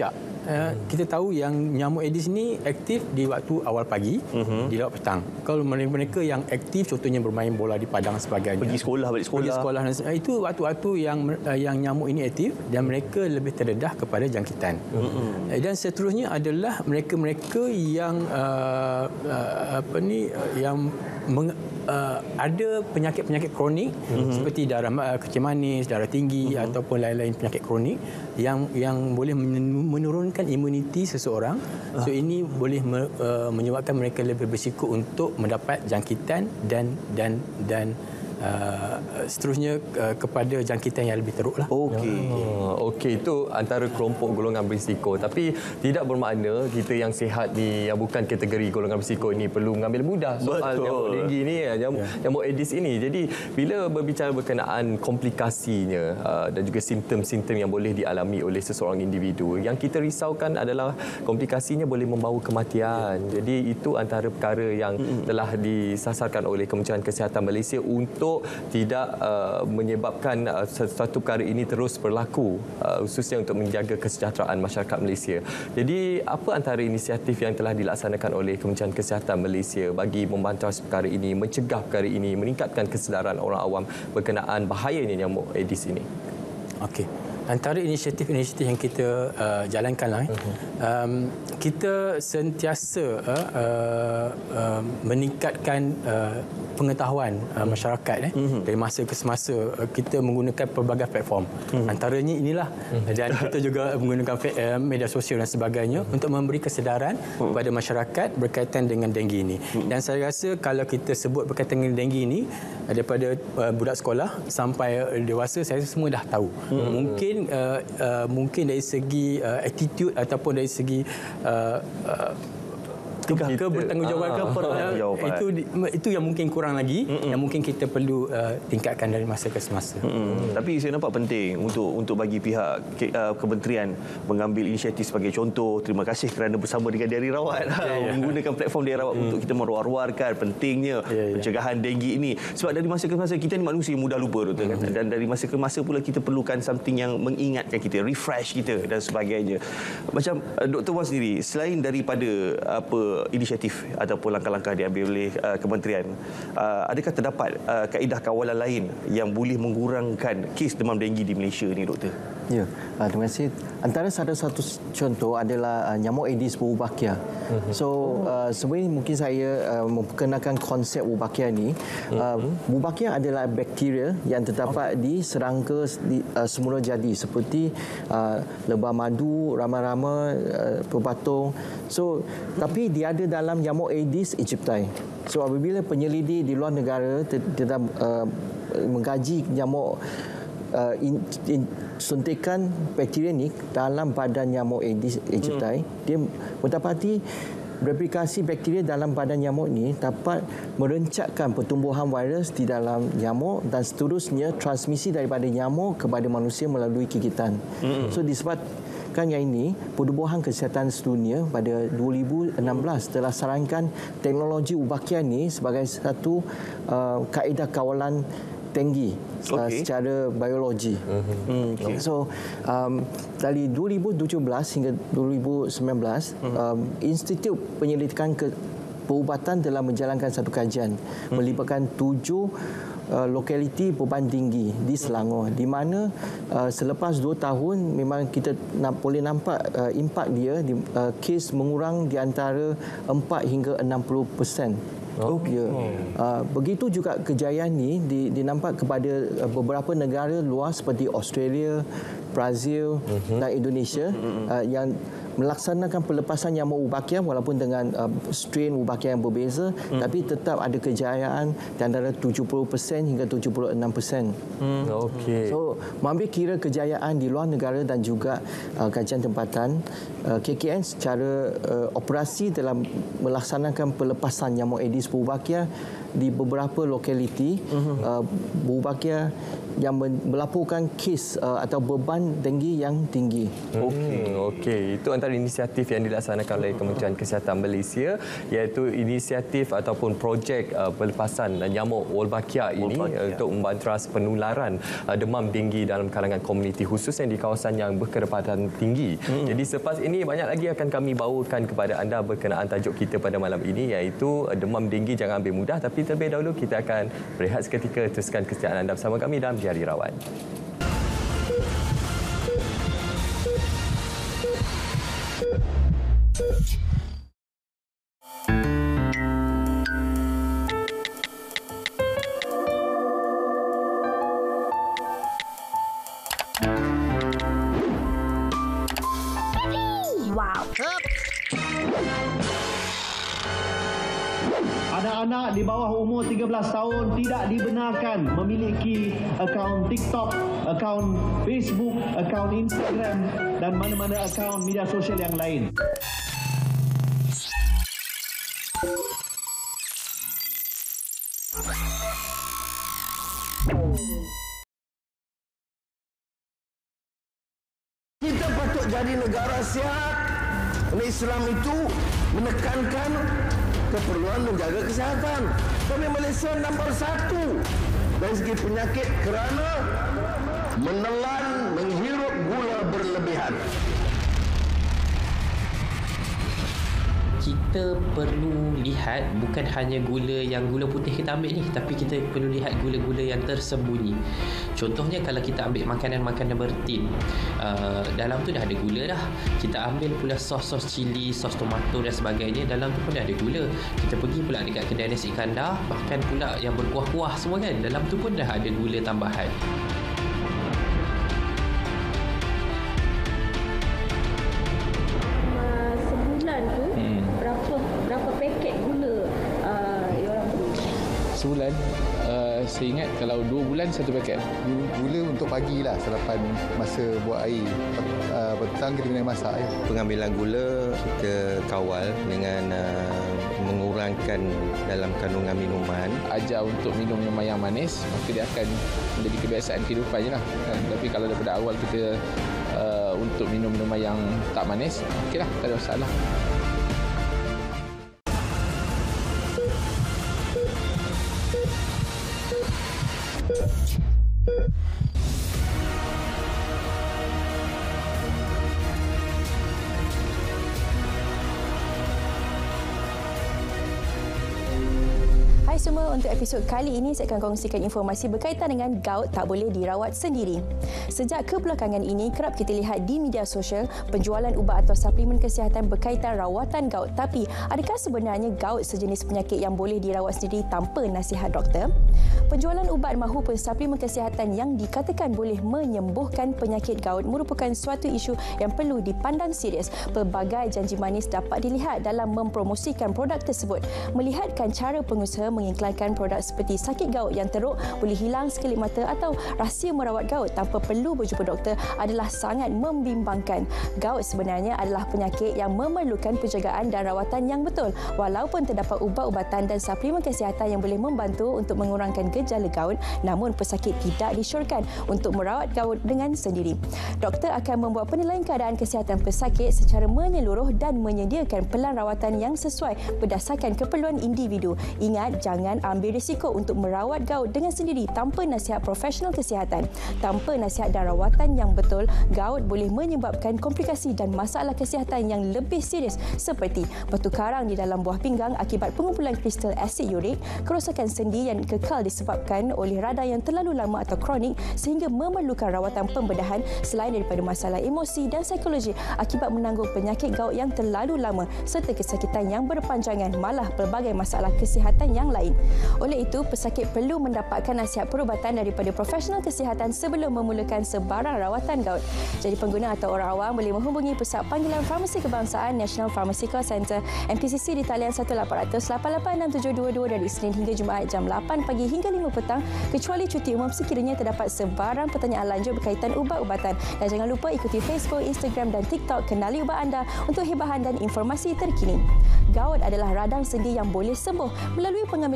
uh, kita tahu yang nyamuk Aedes ni aktif di waktu awal pagi, uh-huh. di waktu petang. Kalau mereka yang aktif contohnya bermain bola di padang sebagainya. Pergi sekolah, balik sekolah. Pergi sekolah itu waktu-waktu yang yang nyamuk ini aktif dan mereka lebih terdedah kepada jangkitan. Uh-huh. Dan seterusnya adalah mereka-mereka yang uh, uh, apa ni yang meng, uh, ada penyakit-penyakit kronik uh-huh. seperti darah uh, kecil manis, darah tinggi uh-huh. ataupun lain-lain penyakit kronik yang yang boleh menurunkan imuniti seseorang. Uh. So ini boleh me, uh, menyebabkan mereka lebih berisiko untuk mendapat jangkitan dan dan dan Uh, seterusnya uh, kepada jangkitan yang lebih teruk lah. Okey. Oh, okey, itu antara kelompok golongan berisiko. Tapi tidak bermakna kita yang sihat ni, yang bukan kategori golongan berisiko ini perlu mengambil mudah soal nyamuk denggi ni, nyamuk, yeah. nyamuk Aedes ini. Jadi bila berbicara berkenaan komplikasinya uh, dan juga simptom-simptom yang boleh dialami oleh seseorang individu, yang kita risaukan adalah komplikasinya boleh membawa kematian. Yeah. Jadi itu antara perkara yang mm-hmm. telah disasarkan oleh Kementerian Kesihatan Malaysia untuk tidak uh, menyebabkan uh, sesuatu perkara ini terus berlaku, uh, khususnya untuk menjaga kesejahteraan masyarakat Malaysia. Jadi apa antara inisiatif yang telah dilaksanakan oleh Kementerian Kesihatan Malaysia bagi membantas perkara ini, mencegah perkara ini, meningkatkan kesedaran orang awam berkenaan bahayanya nyamuk Aedes ini? Okey. Antara inisiatif-inisiatif yang kita uh, jalankanlah, uh-huh. um, kita sentiasa uh, uh, uh, meningkatkan uh, pengetahuan uh, masyarakat eh, uh-huh. dari masa ke semasa. Uh, kita menggunakan pelbagai platform. Uh-huh. Antaranya inilah, uh-huh. dan kita juga menggunakan uh, media sosial dan sebagainya uh-huh. untuk memberi kesedaran uh-huh. kepada masyarakat berkaitan dengan denggi ini. Uh-huh. Dan saya rasa kalau kita sebut berkaitan dengan denggi ini, daripada uh, budak sekolah sampai uh, dewasa, saya rasa semua dah tahu. Uh-huh. Mungkin Uh, uh, mungkin dari segi uh, attitude ataupun dari segi uh, uh, ke, ke bertanggungjawab ke uh, itu itu yang mungkin kurang lagi, mm-mm. yang mungkin kita perlu uh, tingkatkan dari masa ke semasa. Mm-mm. Tapi saya nampak penting untuk untuk bagi pihak ke, uh, kementerian mengambil inisiatif sebagai contoh. Terima kasih kerana bersama dengan Diari Rawat yeah, yeah. menggunakan platform Diari Rawat mm. untuk kita meruar-ruarkan pentingnya yeah, yeah. pencegahan denggi ini. Sebab dari masa ke masa kita ni manusia mudah lupa, doktor, mm. dan dari masa ke masa pula kita perlukan something yang mengingatkan kita, refresh kita dan sebagainya. Macam uh, Doktor Wan sendiri, selain daripada apa inisiatif ataupun langkah-langkah diambil oleh uh, kementerian, uh, adakah terdapat uh, kaedah kawalan lain yang boleh mengurangkan kes demam denggi di Malaysia ni, doktor? Ya, uh, terima kasih. Antara salah satu contoh adalah uh, nyamuk Aedes Wolbachia. Uh-huh. So uh, sebenarnya mungkin saya uh, memperkenalkan konsep Wolbachia ni. Uh, Wolbachia adalah bakteria yang terdapat okay. di serangga di, uh, semula jadi seperti uh, lebah madu, rama-rama, uh, pebatung. So tapi dia ada dalam nyamuk Aedes aegypti. So apabila penyelidik di luar negara tetap uh, mengkaji nyamuk uh, in, in, suntikan bakteria ni dalam badan nyamuk Aedes aegypti, hmm. dia mendapati replikasi bakteria dalam badan nyamuk ni dapat merencatkan pertumbuhan virus di dalam nyamuk dan seterusnya transmisi daripada nyamuk kepada manusia melalui gigitan. Hmm. So disebabkan yang ini, Pertubuhan Kesihatan Sedunia pada dua ribu enam belas telah sarankan teknologi Wolbachia ni sebagai satu uh, kaedah kawalan denggi okay. uh, secara biologi. Uh-huh. Okay. So um, dari dua ribu tujuh belas hingga dua ribu sembilan belas uh-huh. um, Institut Penyelidikan Ke- Perubatan telah menjalankan satu kajian uh-huh. melibatkan tujuh Uh, lokaliti beban tinggi di Selangor, di mana uh, selepas dua tahun memang kita nak, boleh nampak uh, impak dia di, uh, kes mengurang di antara empat hingga enam puluh peratus. Oh. Ya. Uh, begitu juga kejayaan ni dinampak kepada uh, beberapa negara luar seperti Australia, Brazil uh-huh. dan Indonesia uh-huh. uh, yang melaksanakan pelepasan nyamuk Wolbachia walaupun dengan uh, strain Wolbachia yang berbeza, hmm. tapi tetap ada kejayaan di antara tujuh puluh peratus hingga tujuh puluh enam peratus. Hmm. Okey. So, mengambil kira kejayaan di luar negara dan juga uh, kajian tempatan, uh, K K N secara uh, operasi dalam melaksanakan pelepasan nyamuk Aedes Wolbachia di beberapa lokaliti uh-huh. uh, berbahagia yang melaporkan kes uh, atau beban denggi yang tinggi. Okey, okey. Itu antara inisiatif yang dilaksanakan oleh Kementerian Kesihatan Malaysia, iaitu inisiatif ataupun projek uh, pelepasan nyamuk Wolbachia ini uh, untuk membanteras penularan uh, demam denggi dalam kalangan komuniti, khususnya di kawasan yang berkedapatan tinggi. Hmm. Jadi selepas ini banyak lagi akan kami bawakan kepada anda berkenaan tajuk kita pada malam ini, iaitu uh, demam denggi jangan ambil mudah. Tapi terlebih dahulu kita akan berehat seketika. Teruskan kesetiaan anda bersama kami dalam Jari Rawat. Wow. Anak-anak di bawah umur tiga belas tahun tidak dibenarkan memiliki akaun TikTok, akaun Facebook, akaun Instagram dan mana-mana akaun media sosial yang lain. Kita patut jadi negara sihat. Islam itu menekankan keperluan menjaga kesihatan. Kami Malaysia nombor satu dari segi penyakit kerana menelan, menghirup gula berlebihan. Kita perlu lihat bukan hanya gula yang gula putih kita ambil ni, tapi kita perlu lihat gula-gula yang tersembunyi. Contohnya kalau kita ambil makanan-makanan bertin, uh, dalam tu dah ada gula dah. Kita ambil pula sos-sos cili, sos tomato dan sebagainya, dalam tu pun dah ada gula. Kita pergi pula dekat kedai nasi kandar, bahkan pula yang berkuah-kuah semua kan, dalam tu pun dah ada gula tambahan. Sebulan, uh, saya ingat kalau dua bulan satu paket. Gula untuk pagi lah selepas masa buat air. Uh, petang kita kena masak. Ya. Pengambilan gula kita kawal dengan uh, mengurangkan dalam kandungan minuman. Ajar untuk minum minuman yang manis, maka dia akan menjadi kebiasaan kehidupan je lah. Kan? Tapi kalau daripada awal kita uh, untuk minum minuman yang tak manis, okey lah, tak ada masalah. Hai semua, untuk episod kali ini saya akan kongsikan informasi berkaitan dengan gout tak boleh dirawat sendiri. Sejak kebelakangan ini, kerap kita lihat di media sosial penjualan ubat atau suplemen kesihatan berkaitan rawatan gout. Tapi, adakah sebenarnya gout sejenis penyakit yang boleh dirawat sendiri tanpa nasihat doktor? Penjualan ubat maupun suplemen kesihatan yang dikatakan boleh menyembuhkan penyakit gout merupakan suatu isu yang perlu dipandang serius. Pelbagai janji manis dapat dilihat dalam mempromosikan produk tersebut. Melihatkan cara pengusaha mengiklankan produk seperti sakit gout yang teruk, boleh hilang sekelip mata atau rahsia merawat gout tanpa perlu berjumpa doktor adalah sangat membimbangkan. Gout sebenarnya adalah penyakit yang memerlukan penjagaan dan rawatan yang betul. Walaupun terdapat ubat-ubatan dan suplemen kesihatan yang boleh membantu untuk mengurangkan gejala gout, namun pesakit tidak disyorkan untuk merawat gout dengan sendiri. Doktor akan membuat penilaian keadaan kesihatan pesakit secara menyeluruh dan menyediakan pelan rawatan yang sesuai berdasarkan keperluan individu. Ingat, jangan ambil risiko untuk merawat gout dengan sendiri tanpa nasihat profesional kesihatan. Tanpa nasihat dan rawatan yang betul, gout boleh menyebabkan komplikasi dan masalah kesihatan yang lebih serius seperti batu karang di dalam buah pinggang akibat pengumpulan kristal asid urik, kerosakan sendi yang kekal disebabkan oleh radang yang terlalu lama atau kronik sehingga memerlukan rawatan pembedahan, selain daripada masalah emosi dan psikologi akibat menanggung penyakit gout yang terlalu lama serta kesakitan yang berpanjangan, malah pelbagai masalah kesihatan yang lain. Oleh itu, pesakit perlu mendapatkan nasihat perubatan daripada profesional kesihatan sebelum memulakan sebarang rawatan gout. Jadi pengguna atau orang awam boleh menghubungi Pusat Panggilan Farmasi Kebangsaan National Pharmaceutical Centre N P C C di talian satu lapan kosong kosong lapan lapan enam tujuh dua dua dari Isnin hingga Jumaat jam lapan pagi hingga lima petang, kecuali cuti umum sekiranya terdapat sebarang pertanyaan lanjut berkaitan ubat-ubatan. Dan jangan lupa ikuti Facebook, Instagram dan TikTok Kenali Ubat Anda untuk hibahan dan informasi terkini. Gout adalah radang sendi yang boleh sembuh melalui pengambilan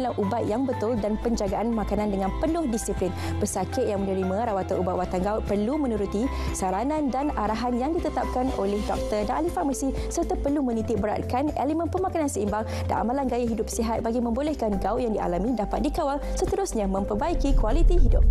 pemilihan ubat yang betul dan penjagaan makanan dengan penuh disiplin. Pesakit yang menerima rawatan ubat-ubatan gout perlu menuruti saranan dan arahan yang ditetapkan oleh doktor dan ahli farmasi serta perlu menitik beratkan elemen pemakanan seimbang dan amalan gaya hidup sihat bagi membolehkan gout yang dialami dapat dikawal, seterusnya memperbaiki kualiti hidup.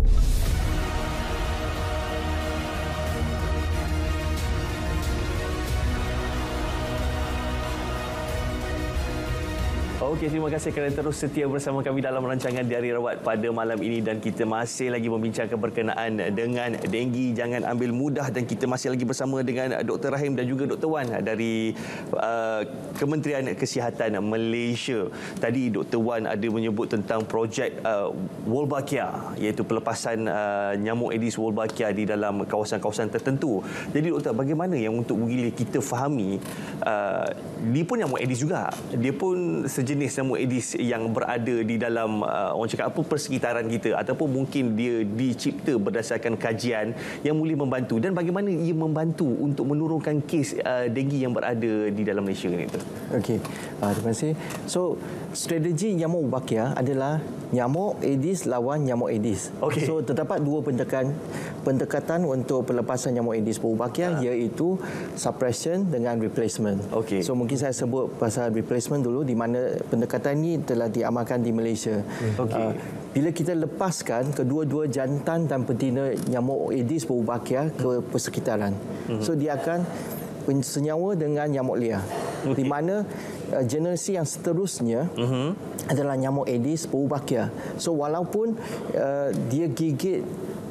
Okey, terima kasih kerana terus setia bersama kami dalam rancangan Diari Rawat pada malam ini dan kita masih lagi membincangkan berkenaan dengan denggi. Jangan ambil mudah dan kita masih lagi bersama dengan Doktor Rahim dan juga Doktor Wan dari uh, Kementerian Kesihatan Malaysia. Tadi Doktor Wan ada menyebut tentang projek uh, Wolbachia, iaitu pelepasan uh, nyamuk Aedes Wolbachia di dalam kawasan-kawasan tertentu. Jadi Doktor, bagaimana yang untuk boleh kita fahami uh, dia pun nyamuk Aedes juga. Dia pun sejenis nyamuk Aedes yang berada di dalam uh, orang cakap apa persekitaran kita ataupun mungkin dia dicipta berdasarkan kajian yang boleh membantu, dan bagaimana ia membantu untuk menurunkan kes uh, denggi yang berada di dalam Malaysia ni tu. Okey, uh, terima kasih. So strategi nyamuk Wolbachia adalah nyamuk Aedes lawan nyamuk Aedes. Okay. So terdapat dua pendekatan pendekatan untuk pelepasan nyamuk Aedes Wolbachia, ha. iaitu suppression dengan replacement. Okay. So mungkin saya sebut pasal replacement dulu, di mana pendekatan ini telah diamalkan di Malaysia. Okay. Uh, bila kita lepaskan kedua-dua jantan dan betina nyamuk Aedes Wolbachia ke persekitaran, hmm. so dia akan senyawa dengan nyamuk liar. Okay. Di mana uh, generasi yang seterusnya uh-huh. adalah nyamuk Aedes Wolbachia. So walaupun uh, dia gigit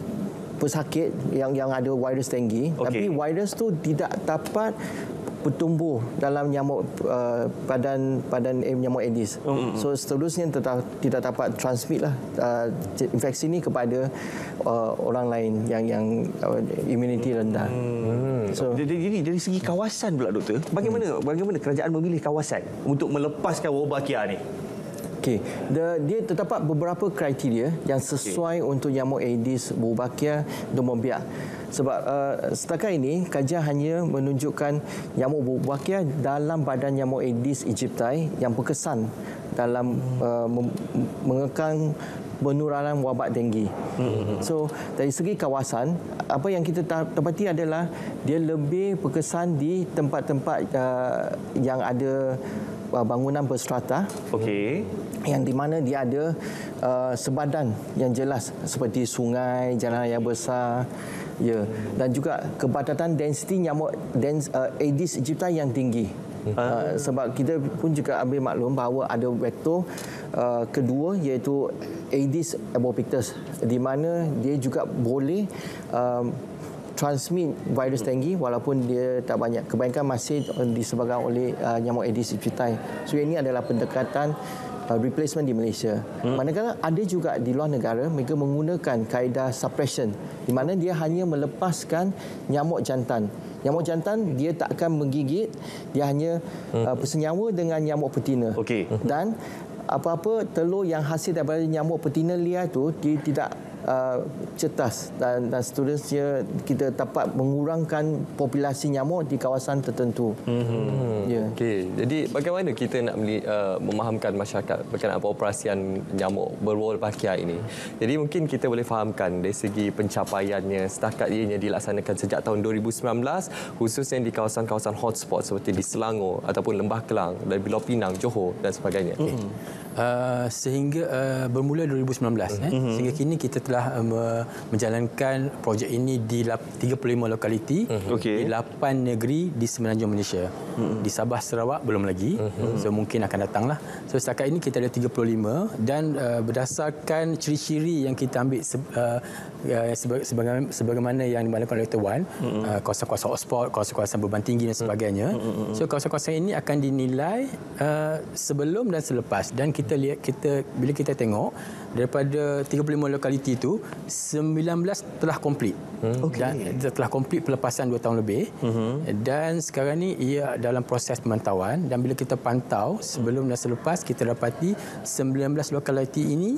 pesakit yang yang ada virus denggi, okay. tapi virus tu tidak dapat bertumbuh dalam nyamuk uh, badan badan nyamuk Aedes. Mm-hmm. So seterusnya tetap, tidak dapat transmit lah uh, infeksi ini kepada uh, orang lain yang yang uh, imuniti rendah. Hmm. So jadi, jadi dari segi kawasan pula Doktor, bagaimana hmm. bagaimana kerajaan memilih kawasan untuk melepaskan Wolbachia ni? Okey, dia terdapat beberapa kriteria yang sesuai okay. untuk nyamuk Aedes Wolbachia untuk membiak. Sebab uh, setakat ini kajian hanya menunjukkan nyamuk Wolbachia dalam badan nyamuk Aedes aegypti yang berkesan dalam uh, mengekang penularan wabak denggi. Mm-hmm. So dari segi kawasan, apa yang kita dapati adalah dia lebih berkesan di tempat-tempat uh, yang ada uh, bangunan berstrata. Okey. Yang di mana dia ada uh, sebadan yang jelas seperti sungai, jalan raya besar, ya, dan juga kepadatan densiti nyamuk dens, uh, Aedes aegypti yang tinggi. Uh, sebab kita pun juga ambil maklum bahawa ada vektor uh, kedua iaitu Aedes albopictus, di mana dia juga boleh um, transmit virus denggi walaupun dia tak banyak. Kebanyakan masih disebabkan oleh uh, nyamuk Aedes aegypti. So ini adalah pendekatan uh, replacement di Malaysia. Hmm. Manakala ada juga di luar negara mereka menggunakan kaedah suppression, di mana dia hanya melepaskan nyamuk jantan. Nyamuk jantan dia tak akan menggigit, dia hanya hmm. uh, bersenyawa dengan nyamuk betina. Okey. Dan apa-apa telur yang hasil daripada nyamuk betina liar tu dia tidak uh, cetas dan, dan seterusnya kita dapat mengurangkan populasi nyamuk di kawasan tertentu. Hmm. Yeah. Okey. Jadi bagaimana kita nak meli, uh, memahamkan masyarakat berkenaan pengoperasian nyamuk berwolbachia ini? Jadi mungkin kita boleh fahamkan dari segi pencapaiannya setakat ianya dilaksanakan sejak tahun dua ribu sembilan belas, khususnya di kawasan-kawasan hotspot seperti di Selangor ataupun Lembah Kelang, dari Pulau Pinang, Johor dan sebagainya. Hmm. Uh, sehingga uh, bermula dua ribu sembilan belas, eh, mm-hmm. sehingga kini kita telah uh, menjalankan projek ini di tiga puluh lima lokaliti, mm-hmm. okay. di lapan negeri di semenanjung Malaysia. Mm-hmm. Di Sabah, Sarawak belum lagi, mm-hmm. so mungkin akan datanglah. So setakat ini kita ada tiga puluh lima dan uh, berdasarkan ciri-ciri yang kita ambil se- uh, uh, sebagaimana, sebagaimana yang dimalakan oleh Doktor Wan, mm-hmm. uh, kawasan-kawasan hotspot, kawasan-kawasan beban tinggi dan sebagainya. Mm-hmm. So kawasan-kawasan ini akan dinilai uh, sebelum dan selepas, dan kita lihat kita bila kita tengok daripada tiga puluh lima lokaliti itu sembilan belas telah komplit. Hmm. Okay. Dan telah komplit pelepasan dua tahun lebih. Hmm. Dan sekarang ni ia dalam proses pemantauan, dan bila kita pantau sebelum dan selepas kita dapati sembilan belas lokaliti ini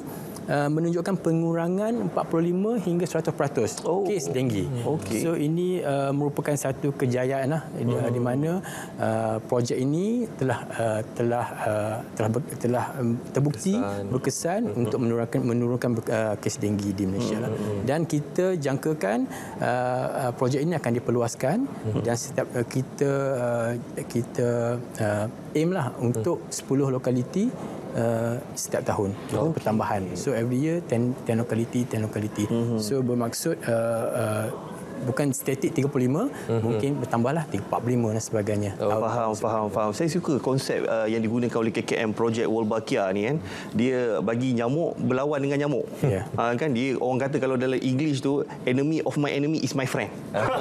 uh, menunjukkan pengurangan empat puluh lima hingga seratus peratus oh. kes denggi. Okay. So ini uh, merupakan satu kejayaan lah hmm. di mana uh, projek ini telah uh, telah uh, telah ber, telah um, terbukti berkesan, berkesan hmm. untuk menurunkan menurunkan uh, kes denggi di Malaysia hmm. lah. Dan kita jangkakan uh, uh, projek ini akan diperluaskan hmm. dan setiap uh, kita uh, kita uh, aim lah untuk sepuluh lokaliti Uh, setiap tahun oh, pertambahan. So every year ten locality ten locality. Mm-hmm. So bermaksud uh, uh, bukan statik tiga puluh lima, mm-hmm. mungkin bertambahlah empat puluh lima dan sebagainya. Oh, faham, faham, faham. Saya suka konsep uh, yang digunakan oleh K K M Project Wolbachia ni kan. Dia bagi nyamuk berlawan dengan nyamuk. Yeah. Uh, kan dia orang kata kalau dalam English tu enemy of my enemy is my friend.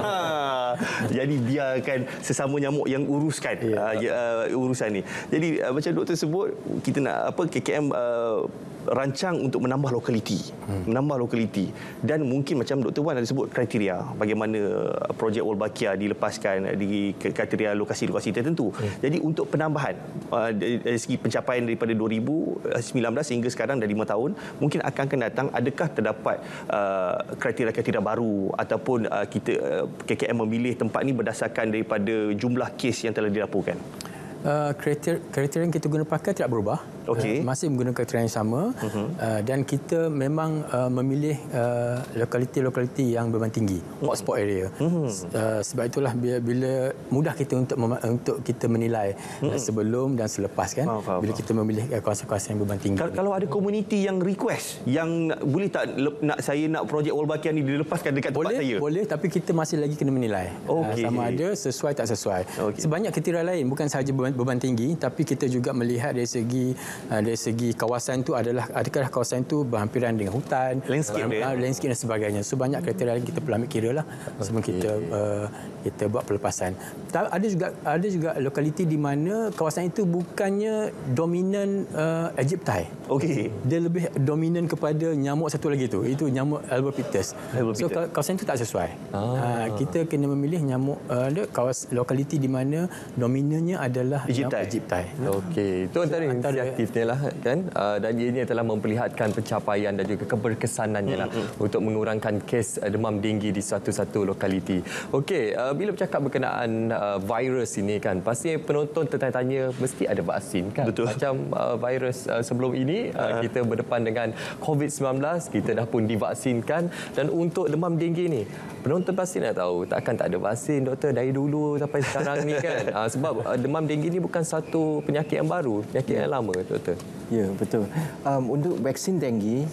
Jadi biarkan sesama nyamuk yang uruskan yeah. uh, uh, urusan ni. Jadi uh, macam doktor sebut, kita nak apa K K M uh, rancang untuk menambah lokaliti, hmm. menambah lokaliti dan mungkin macam Doktor Wan ada sebut kriteria bagaimana projek Wolbachia dilepaskan di kriteria lokasi-lokasi tertentu. Hmm. Jadi untuk penambahan uh, dari segi pencapaian daripada dua ribu sembilan belas hingga sekarang dah lima tahun, mungkin akan akan datang adakah terdapat uh, kriteria-kriteria baru ataupun uh, kita uh, K K M memilih tempat ini berdasarkan daripada jumlah kes yang telah dilaporkan? Uh, kriteria, kriteria yang kita guna pakai tidak berubah. Okay. Uh, masih menggunakan kriteria yang sama. Uh-huh. Uh, dan kita memang uh, memilih uh, lokaliti-lokaliti yang beban tinggi, uh-huh. hotspot area. Uh-huh. Uh, sebab itulah bila, bila mudah kita untuk mem- untuk kita menilai uh-huh. uh, sebelum dan selepas kan. Faham, faham, bila kita memilih uh, kawasan-kawasan yang beban tinggi. Kalau, kalau ada komuniti yang request yang boleh tak nak saya nak projek Wolbachia ni dilepaskan dekat boleh, tempat saya. Boleh, tapi kita masih lagi kena menilai. Okay. Uh, sama ada sesuai tak sesuai. Okay. Sebanyak kriteria lain, bukan sahaja beban beban tinggi, tapi kita juga melihat dari segi uh, dari segi kawasan itu adalah adakah kawasan itu berhampiran dengan hutan, landscape, uh, landscape dan sebagainya. So banyak kriteria lain kita perlu ambil kira lah sebelum kita uh, kita buat pelepasan. Ada juga ada juga lokaliti di mana kawasan itu bukannya dominan uh, Aegypti. Okey. Dia lebih dominan kepada nyamuk satu lagi tu, itu nyamuk Albopictus. So kawasan itu tak sesuai. Ah. Uh, kita kena memilih nyamuk uh, ada kawasan lokaliti di mana dominannya adalah Aegypti. Aegypti. Okey, itu antara inisiatifnya lah kan, uh, dan ini telah memperlihatkan pencapaian dan juga keberkesanannya lah mm-hmm. untuk mengurangkan kes uh, demam denggi di satu-satu lokaliti. Okey, uh, bila bercakap berkenaan uh, virus ini kan, pasti penonton tertanya mesti ada vaksin kan. Betul. Macam uh, virus uh, sebelum ini uh, uh. kita berdepan dengan covid sembilan belas, kita dah pun divaksinkan, dan untuk demam denggi ni penonton pasti nak tahu takkan tak ada vaksin doktor dari dulu sampai sekarang ni kan. Uh, sebab uh, demam denggi ni bukan satu penyakit yang baru, penyakit yang lama doktor. Ya, betul. Um, untuk vaksin denggi,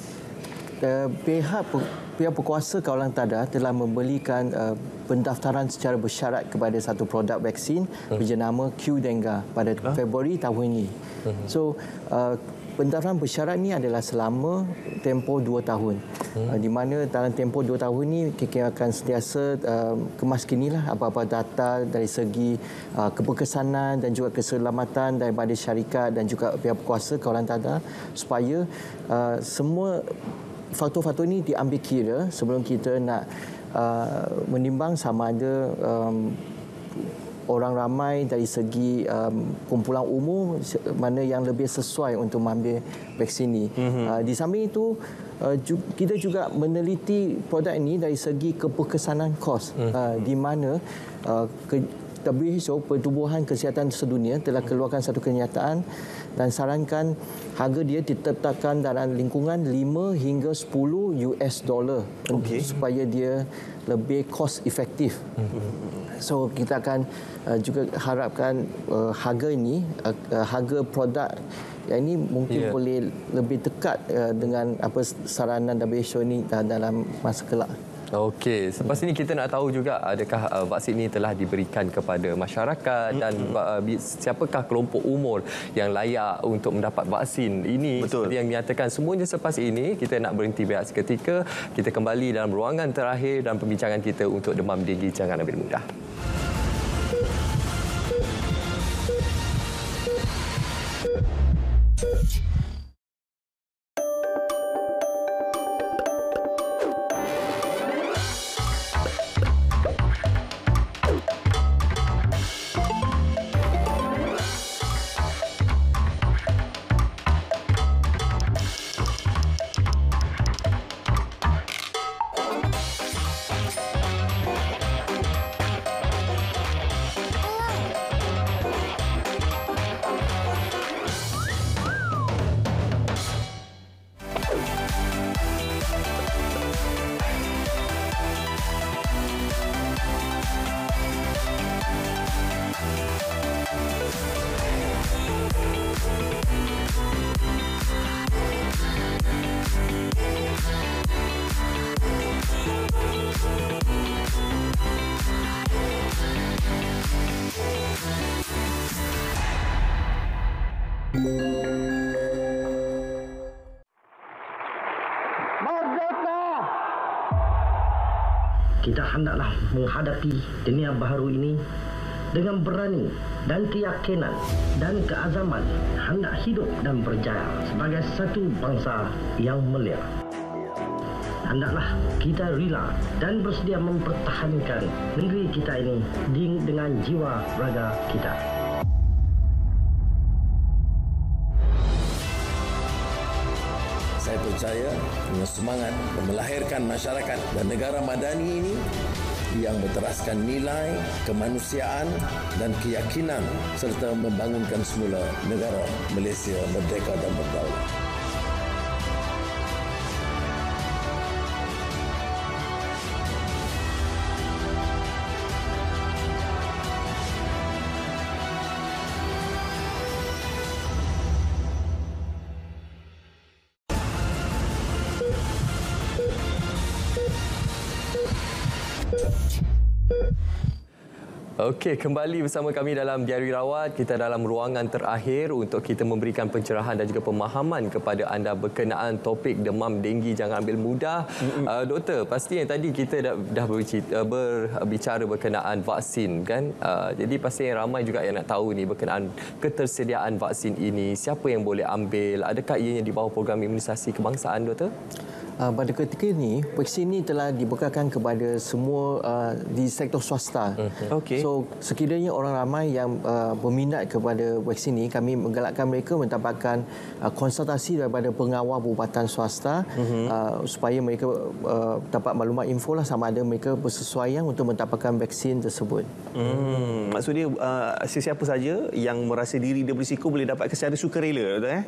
uh, pihak pihak berkuasa Kawalan Tada telah memberikan uh, pendaftaran secara bersyarat kepada satu produk vaksin hmm. berjenama Qdenga pada huh? Februari tahun ini. Hmm. So, uh, pendaftaran bersyarat ini adalah selama tempoh dua tahun. Hmm. Uh, di mana dalam tempoh dua tahun ini K K M akan sentiasa uh, kemaskinilah apa-apa data dari segi uh, keberkesanan dan juga keselamatan daripada syarikat dan juga pihak berkuasa Kawalan Tada supaya uh, semua faktor-faktor ini diambil kira sebelum kita nak uh, menimbang sama ada um, orang ramai dari segi um, kumpulan umur mana yang lebih sesuai untuk mengambil vaksin ini. Mm-hmm. Uh, di samping itu, uh, ju- kita juga meneliti produk ini dari segi keberkesanan kos, mm-hmm. uh, di mana uh, ke- W H O, Pertubuhan Kesihatan Sedunia, telah keluarkan satu kenyataan dan sarankan harga dia ditetapkan dalam lingkungan lima hingga sepuluh US dollar okay. supaya dia lebih cost efektif. Mm-hmm. So kita akan uh, juga harapkan uh, harga ini, uh, uh, harga produk yang ini mungkin yeah. boleh lebih dekat uh, dengan apa saranan W H O ini uh, dalam masa kelak. Okey, selepas ini kita nak tahu juga adakah uh, vaksin ini telah diberikan kepada masyarakat dan uh, siapakah kelompok umur yang layak untuk mendapat vaksin ini. Betul. Seperti yang menyatakan semuanya selepas ini. Kita nak berhenti berehat seketika. Kita kembali dalam ruangan terakhir dan perbincangan kita untuk demam denggi. Jangan ambil mudah. Kita hendaklah menghadapi dunia baru ini dengan berani dan keyakinan dan keazaman hendak hidup dan berjaya sebagai satu bangsa yang mulia. Hendaklah kita rela dan bersedia mempertahankan negeri kita ini dengan jiwa raga kita. Saya percaya dengan semangat melahirkan masyarakat dan negara madani ini yang berteraskan nilai, kemanusiaan dan keyakinan serta membangunkan semula negara Malaysia merdeka dan berdaulat. Okey, kembali bersama kami dalam Diari Rawat. Kita dalam ruangan terakhir untuk kita memberikan pencerahan dan juga pemahaman kepada anda berkenaan topik demam denggi jangan ambil mudah. Mm-hmm. Uh, doktor, pasti yang tadi kita dah, dah berbicara, berbicara berkenaan vaksin kan. Uh, jadi pasti yang ramai juga yang nak tahu ni berkenaan ketersediaan vaksin ini. Siapa yang boleh ambil? Adakah ianya di bawah program imunisasi kebangsaan, doktor? Uh, pada ketika ini, vaksin ini telah dibukakan kepada semua uh, di sektor swasta. Uh-huh. Okey. So, sekiranya orang ramai yang uh, berminat kepada vaksin ini, kami menggalakkan mereka mendapatkan uh, konsultasi daripada pengawal perubatan swasta uh-huh. uh, supaya mereka uh, dapat maklumat info lah sama ada mereka bersesuaian untuk mendapatkan vaksin tersebut. Hmm, maksudnya uh, sesiapa saja yang merasa diri dia berisiko boleh dapatkan secara sukarela, betul eh?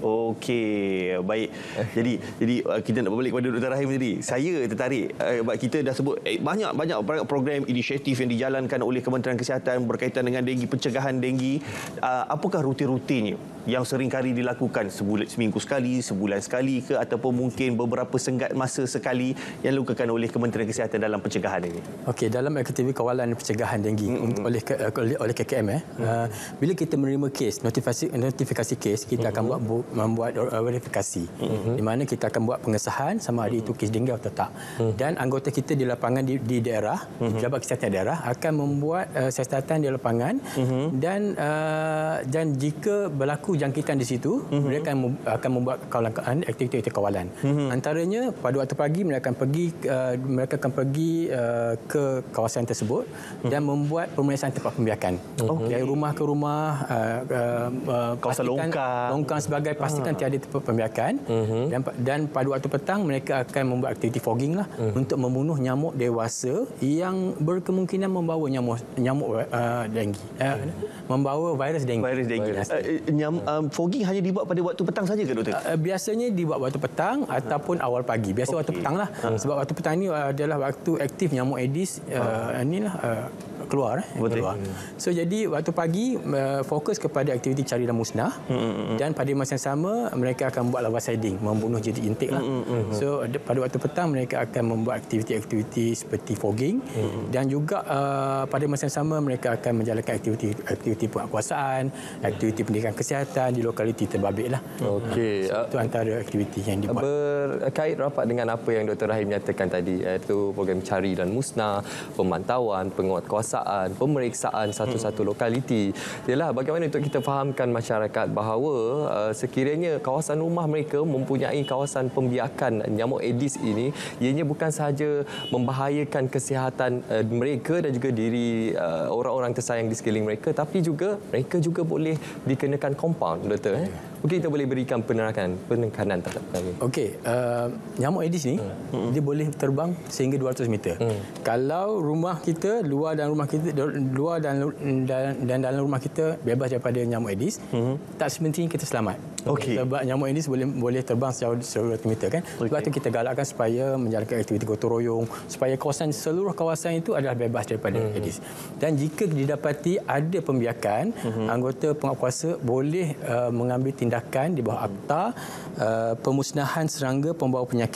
Okey, baik. Jadi jadi kita nak berbalik kepada Doktor Rahim tadi. Saya tertarik sebab kita dah sebut eh, banyak banyak program inisiatif yang dijalankan oleh Kementerian Kesihatan berkaitan dengan denggi, pencegahan denggi. Uh, apakah rutin-rutinnya yang sering kali dilakukan sebulan, seminggu sekali, sebulan sekali ke ataupun mungkin beberapa senggat masa sekali yang dilakukan oleh Kementerian Kesihatan dalam pencegahan ini? Okey, dalam aktiviti kawalan pencegahan denggi mm-hmm. oleh oleh oleh K K M eh mm-hmm. uh, bila kita menerima kes, notifikasi notifikasi kes, kita mm-hmm. akan buat membuat verifikasi mm-hmm. di mana kita akan buat pengesahan sama ada itu kes denggi atau tak. Mm-hmm. Dan anggota kita di lapangan di, di daerah, mm-hmm. Pejabat Kesihatan daerah akan membuat uh, siasatan di lapangan mm-hmm. dan uh, dan jika berlaku jangkitan di situ, mm-hmm. mereka akan, akan membuat kawalan aktiviti kawalan. Mm-hmm. Antaranya pada waktu pagi mereka akan pergi uh, mereka akan pergi uh, ke kawasan tersebut mm-hmm. dan membuat pemeriksaan tempat pembiakan. Mm-hmm. Dari rumah ke rumah, uh, uh, uh, kawasan longkang, longkang sebagai pastikan tiada tempat pembiakan uh-huh. dan dan pada waktu petang mereka akan membuat aktiviti fogging lah uh-huh. untuk membunuh nyamuk dewasa yang berkemungkinan membawa nyamuk nyamuk uh, denggi uh, membawa virus denggi. Virus denggi. Uh, nyam, um, fogging hanya dibuat pada waktu petang saja ke, doktor? Uh, biasanya dibuat waktu petang uh-huh. ataupun awal pagi. Biasa okay. waktu petang lah. Uh-huh. Sebab waktu petang ni adalah waktu aktif nyamuk Aedes uh, uh-huh. inilah uh, keluar eh keluar. So jadi waktu pagi uh, fokus kepada aktiviti cari dan musnah mm-hmm. dan pada masa yang sama mereka akan buat larva seeding, membunuh jadi intik lah. Mm-hmm. So pada waktu petang mereka akan membuat aktiviti-aktiviti seperti fogging mm-hmm. dan juga uh, pada masa yang sama mereka akan menjalankan aktiviti-aktiviti penguasaan, aktiviti pendidikan kesihatan di lokaliti terbabit lah. Okey. So, itu antara aktiviti yang dibuat. Berkait rapat dengan apa yang Doktor Rahim nyatakan tadi, iaitu program cari dan musnah, pemantauan, penguatkuasaan, pemeriksaan satu-satu lokaliti. Ialah bagaimana untuk kita fahamkan masyarakat bahawa uh, sekiranya kawasan rumah mereka mempunyai kawasan pembiakan nyamuk Aedes ini, ianya bukan sahaja membahayakan kesihatan uh, mereka dan juga diri uh, orang-orang tersayang di sekeliling mereka, tapi juga mereka juga boleh dikenakan compound, doktor. Eh? Mungkin kita boleh berikan penekanan penekanan terhadap kami. Okey, uh, nyamuk Aedes ni hmm. dia boleh terbang sehingga dua ratus meter. Hmm. Kalau rumah kita, luar dan rumah kita, luar dan dan, dan dalam rumah kita bebas daripada nyamuk Aedes, hmm. tak semestinya kita selamat. Okey. Sebab nyamuk Aedes boleh boleh terbang sejauh dua ratus meter kan. Okay. Sebab itu kita galakkan supaya menjalankan aktiviti gotong royong supaya kawasan seluruh kawasan itu adalah bebas daripada hmm. Aedes. Dan jika didapati ada pembiakan, hmm. anggota penguatkuasa boleh uh, mengambil tindakan di bawah Akta uh, Pemusnahan Serangga Pembawa Penyakit.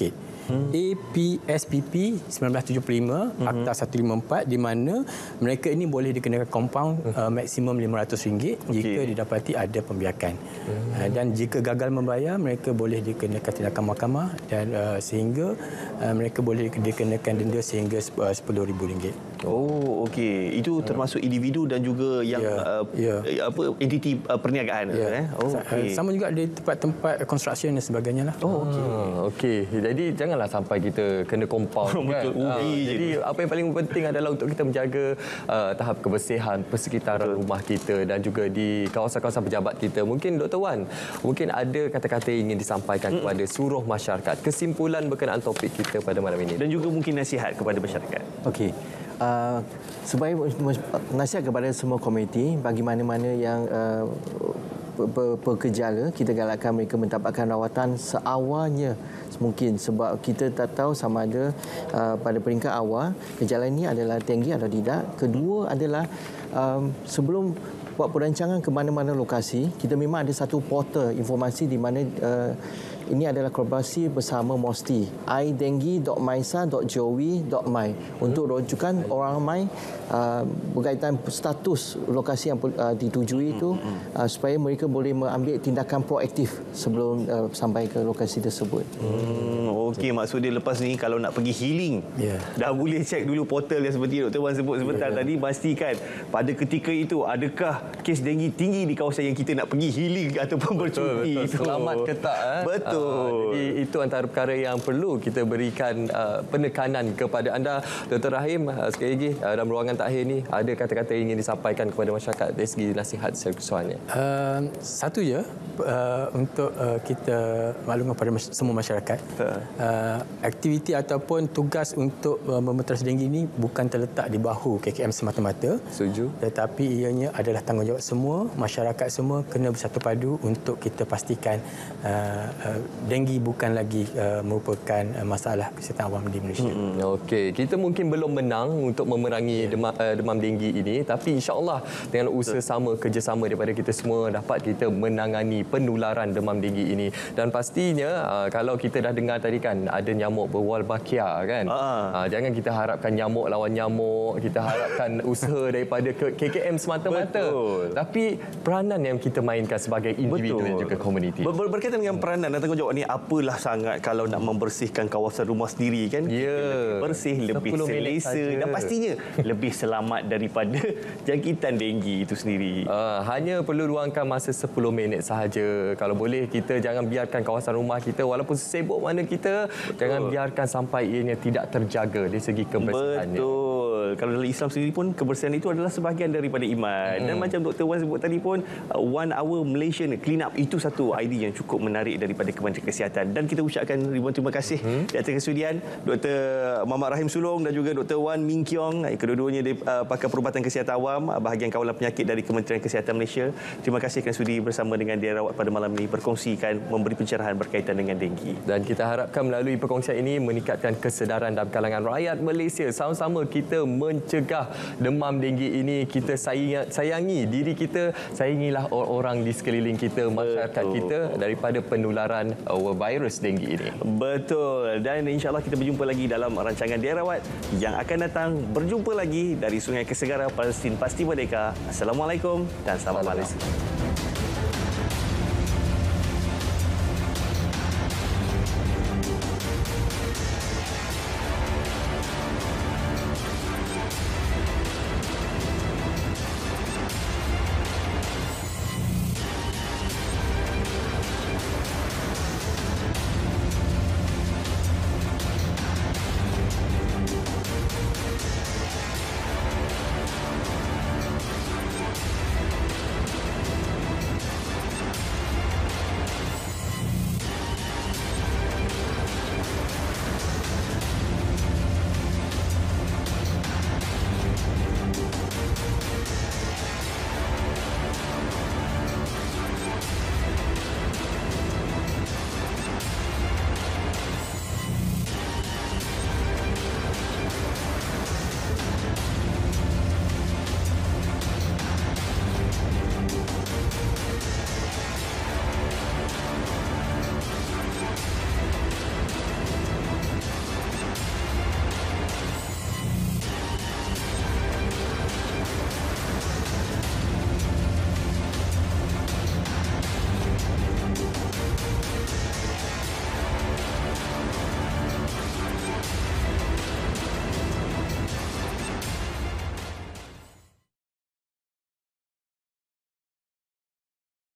hmm. A P S P P sembilan belas tujuh puluh lima, hmm. Akta seratus lima puluh empat, di mana mereka ini boleh dikenakan kompaun hmm. uh, maksimum lima ratus ringgit okay. jika didapati ada pembiakan. Hmm. Uh, dan jika gagal membayar, mereka boleh dikenakan tindakan mahkamah dan uh, sehingga uh, mereka boleh dikenakan denda sehingga sepuluh ribu ringgit. Oh, okey. Itu termasuk individu dan juga yang yeah. Uh, yeah. apa entiti uh, perniagaan yeah. eh. Oh, okay. Sama juga di tempat-tempat construction dan sebagainya lah. Oh, okey. Hmm, okey. Jadi janganlah sampai kita kena compound kan. Betul. Uh, jadi apa yang paling penting adalah untuk kita menjaga uh, tahap kebersihan persekitaran Betul. rumah kita dan juga di kawasan-kawasan pejabat kita. Mungkin Doktor Wan, mungkin ada kata-kata yang ingin disampaikan hmm. kepada seluruh masyarakat. Kesimpulan berkenaan topik kita pada malam ini. Dan juga mungkin nasihat kepada masyarakat. Okey. Uh, sebagai nasihat kepada semua komuniti, bagi mana-mana yang uh, pekerjala, kita galakkan mereka mendapatkan rawatan seawalnya mungkin, sebab kita tak tahu sama ada uh, pada peringkat awal gejala ini adalah denggi atau tidak. Kedua adalah um, sebelum buat perancangan ke mana-mana lokasi, kita memang ada satu portal informasi di mana uh, ini adalah kolaborasi bersama MOSTI, i dengi dot maisa dot gov dot my, untuk rujukan orang ramai uh, berkaitan status lokasi yang uh, ditujui itu, uh, supaya mereka boleh mengambil tindakan proaktif sebelum uh, sampai ke lokasi tersebut. Hmm, Okey, maksud dia lepas ni kalau nak pergi healing, yeah. dah boleh cek dulu portal yang seperti Doktor Wan sebut sebentar yeah. tadi, pastikan pada ketika itu adakah kes denggi tinggi di kawasan yang kita nak pergi healing ataupun bercuti. Betul, betul. Selamat ke tak? Eh? Betul. Uh, jadi itu antara perkara yang perlu kita berikan uh, penekanan kepada anda. Doktor Rahim, uh, sekali lagi uh, dalam ruangan takhir ni ada kata-kata yang ingin disampaikan kepada masyarakat dari segi nasihat secara keseluruhannya. Uh, satu je uh, untuk uh, kita maklumkan kepada mas- semua masyarakat. Uh, aktiviti ataupun tugas untuk uh, memeteras denggi ini bukan terletak di bahu K K M semata-mata. Setuju. Tetapi ianya adalah tanggungjawab semua, masyarakat semua kena bersatu padu untuk kita pastikan uh, uh, denggi bukan lagi uh, merupakan uh, masalah kesihatan awam di Malaysia. Hmm, Okey, kita mungkin belum menang untuk memerangi demam, uh, demam denggi ini, tapi insya-Allah dengan usaha sama, kerjasama daripada kita semua dapat kita menangani penularan demam denggi ini. Dan pastinya uh, kalau kita dah dengar tadi kan ada nyamuk berwalbakia kan. Uh, jangan kita harapkan nyamuk lawan nyamuk, kita harapkan usaha daripada K K M semata-mata. Betul. Tapi peranan yang kita mainkan sebagai individu Betul. dan juga komuniti. Ber- berkaitan dengan peranan dan tanggungjawab ni, apalah sangat kalau nak membersihkan kawasan rumah sendiri kan. Ya. Lebih bersih, lebih selesa dan pastinya lebih selamat daripada jangkitan denggi itu sendiri. Uh, hanya perlu luangkan masa sepuluh minit sahaja. Kalau boleh kita jangan biarkan kawasan rumah kita walaupun sesibuk mana kita, Betul. jangan biarkan sampai ianya tidak terjaga dari segi kebersihannya. Betul. Kalau dalam Islam sendiri pun kebersihan itu adalah sebahagian daripada iman. Hmm. Dan macam Doktor Wan sebut tadi pun, One Hour Malaysian Clean Up itu satu idea yang cukup menarik daripada Kementerian Kesihatan. Dan kita ucapkan ribuan terima kasih hmm. di atas kesudian Doktor Muhammad Rahim Sulong dan juga Doktor Wan Min Kiong, kedua-duanya dari uh, pakar perubatan kesihatan awam, bahagian kawalan penyakit dari Kementerian Kesihatan Malaysia. Terima kasih kerana sudi bersama dengan Dia Rawat pada malam ini berkongsikan, memberi pencerahan berkaitan dengan denggi. Dan kita harapkan melalui perkongsian ini meningkatkan kesedaran dalam kalangan rakyat Malaysia. Sama-sama kita mencegah demam denggi ini. Kita sayangi, sayangi diri kita, sayangilah orang-orang di sekeliling kita, masyarakat Betul. kita daripada penularan uh, virus denggi ini. Betul. Dan insya-Allah kita berjumpa lagi dalam rancangan Dia Rawat yang akan datang. Berjumpa lagi dari Sungai Kesegara, Palestin Pasti Merdeka. Assalamualaikum dan salam Malaysia.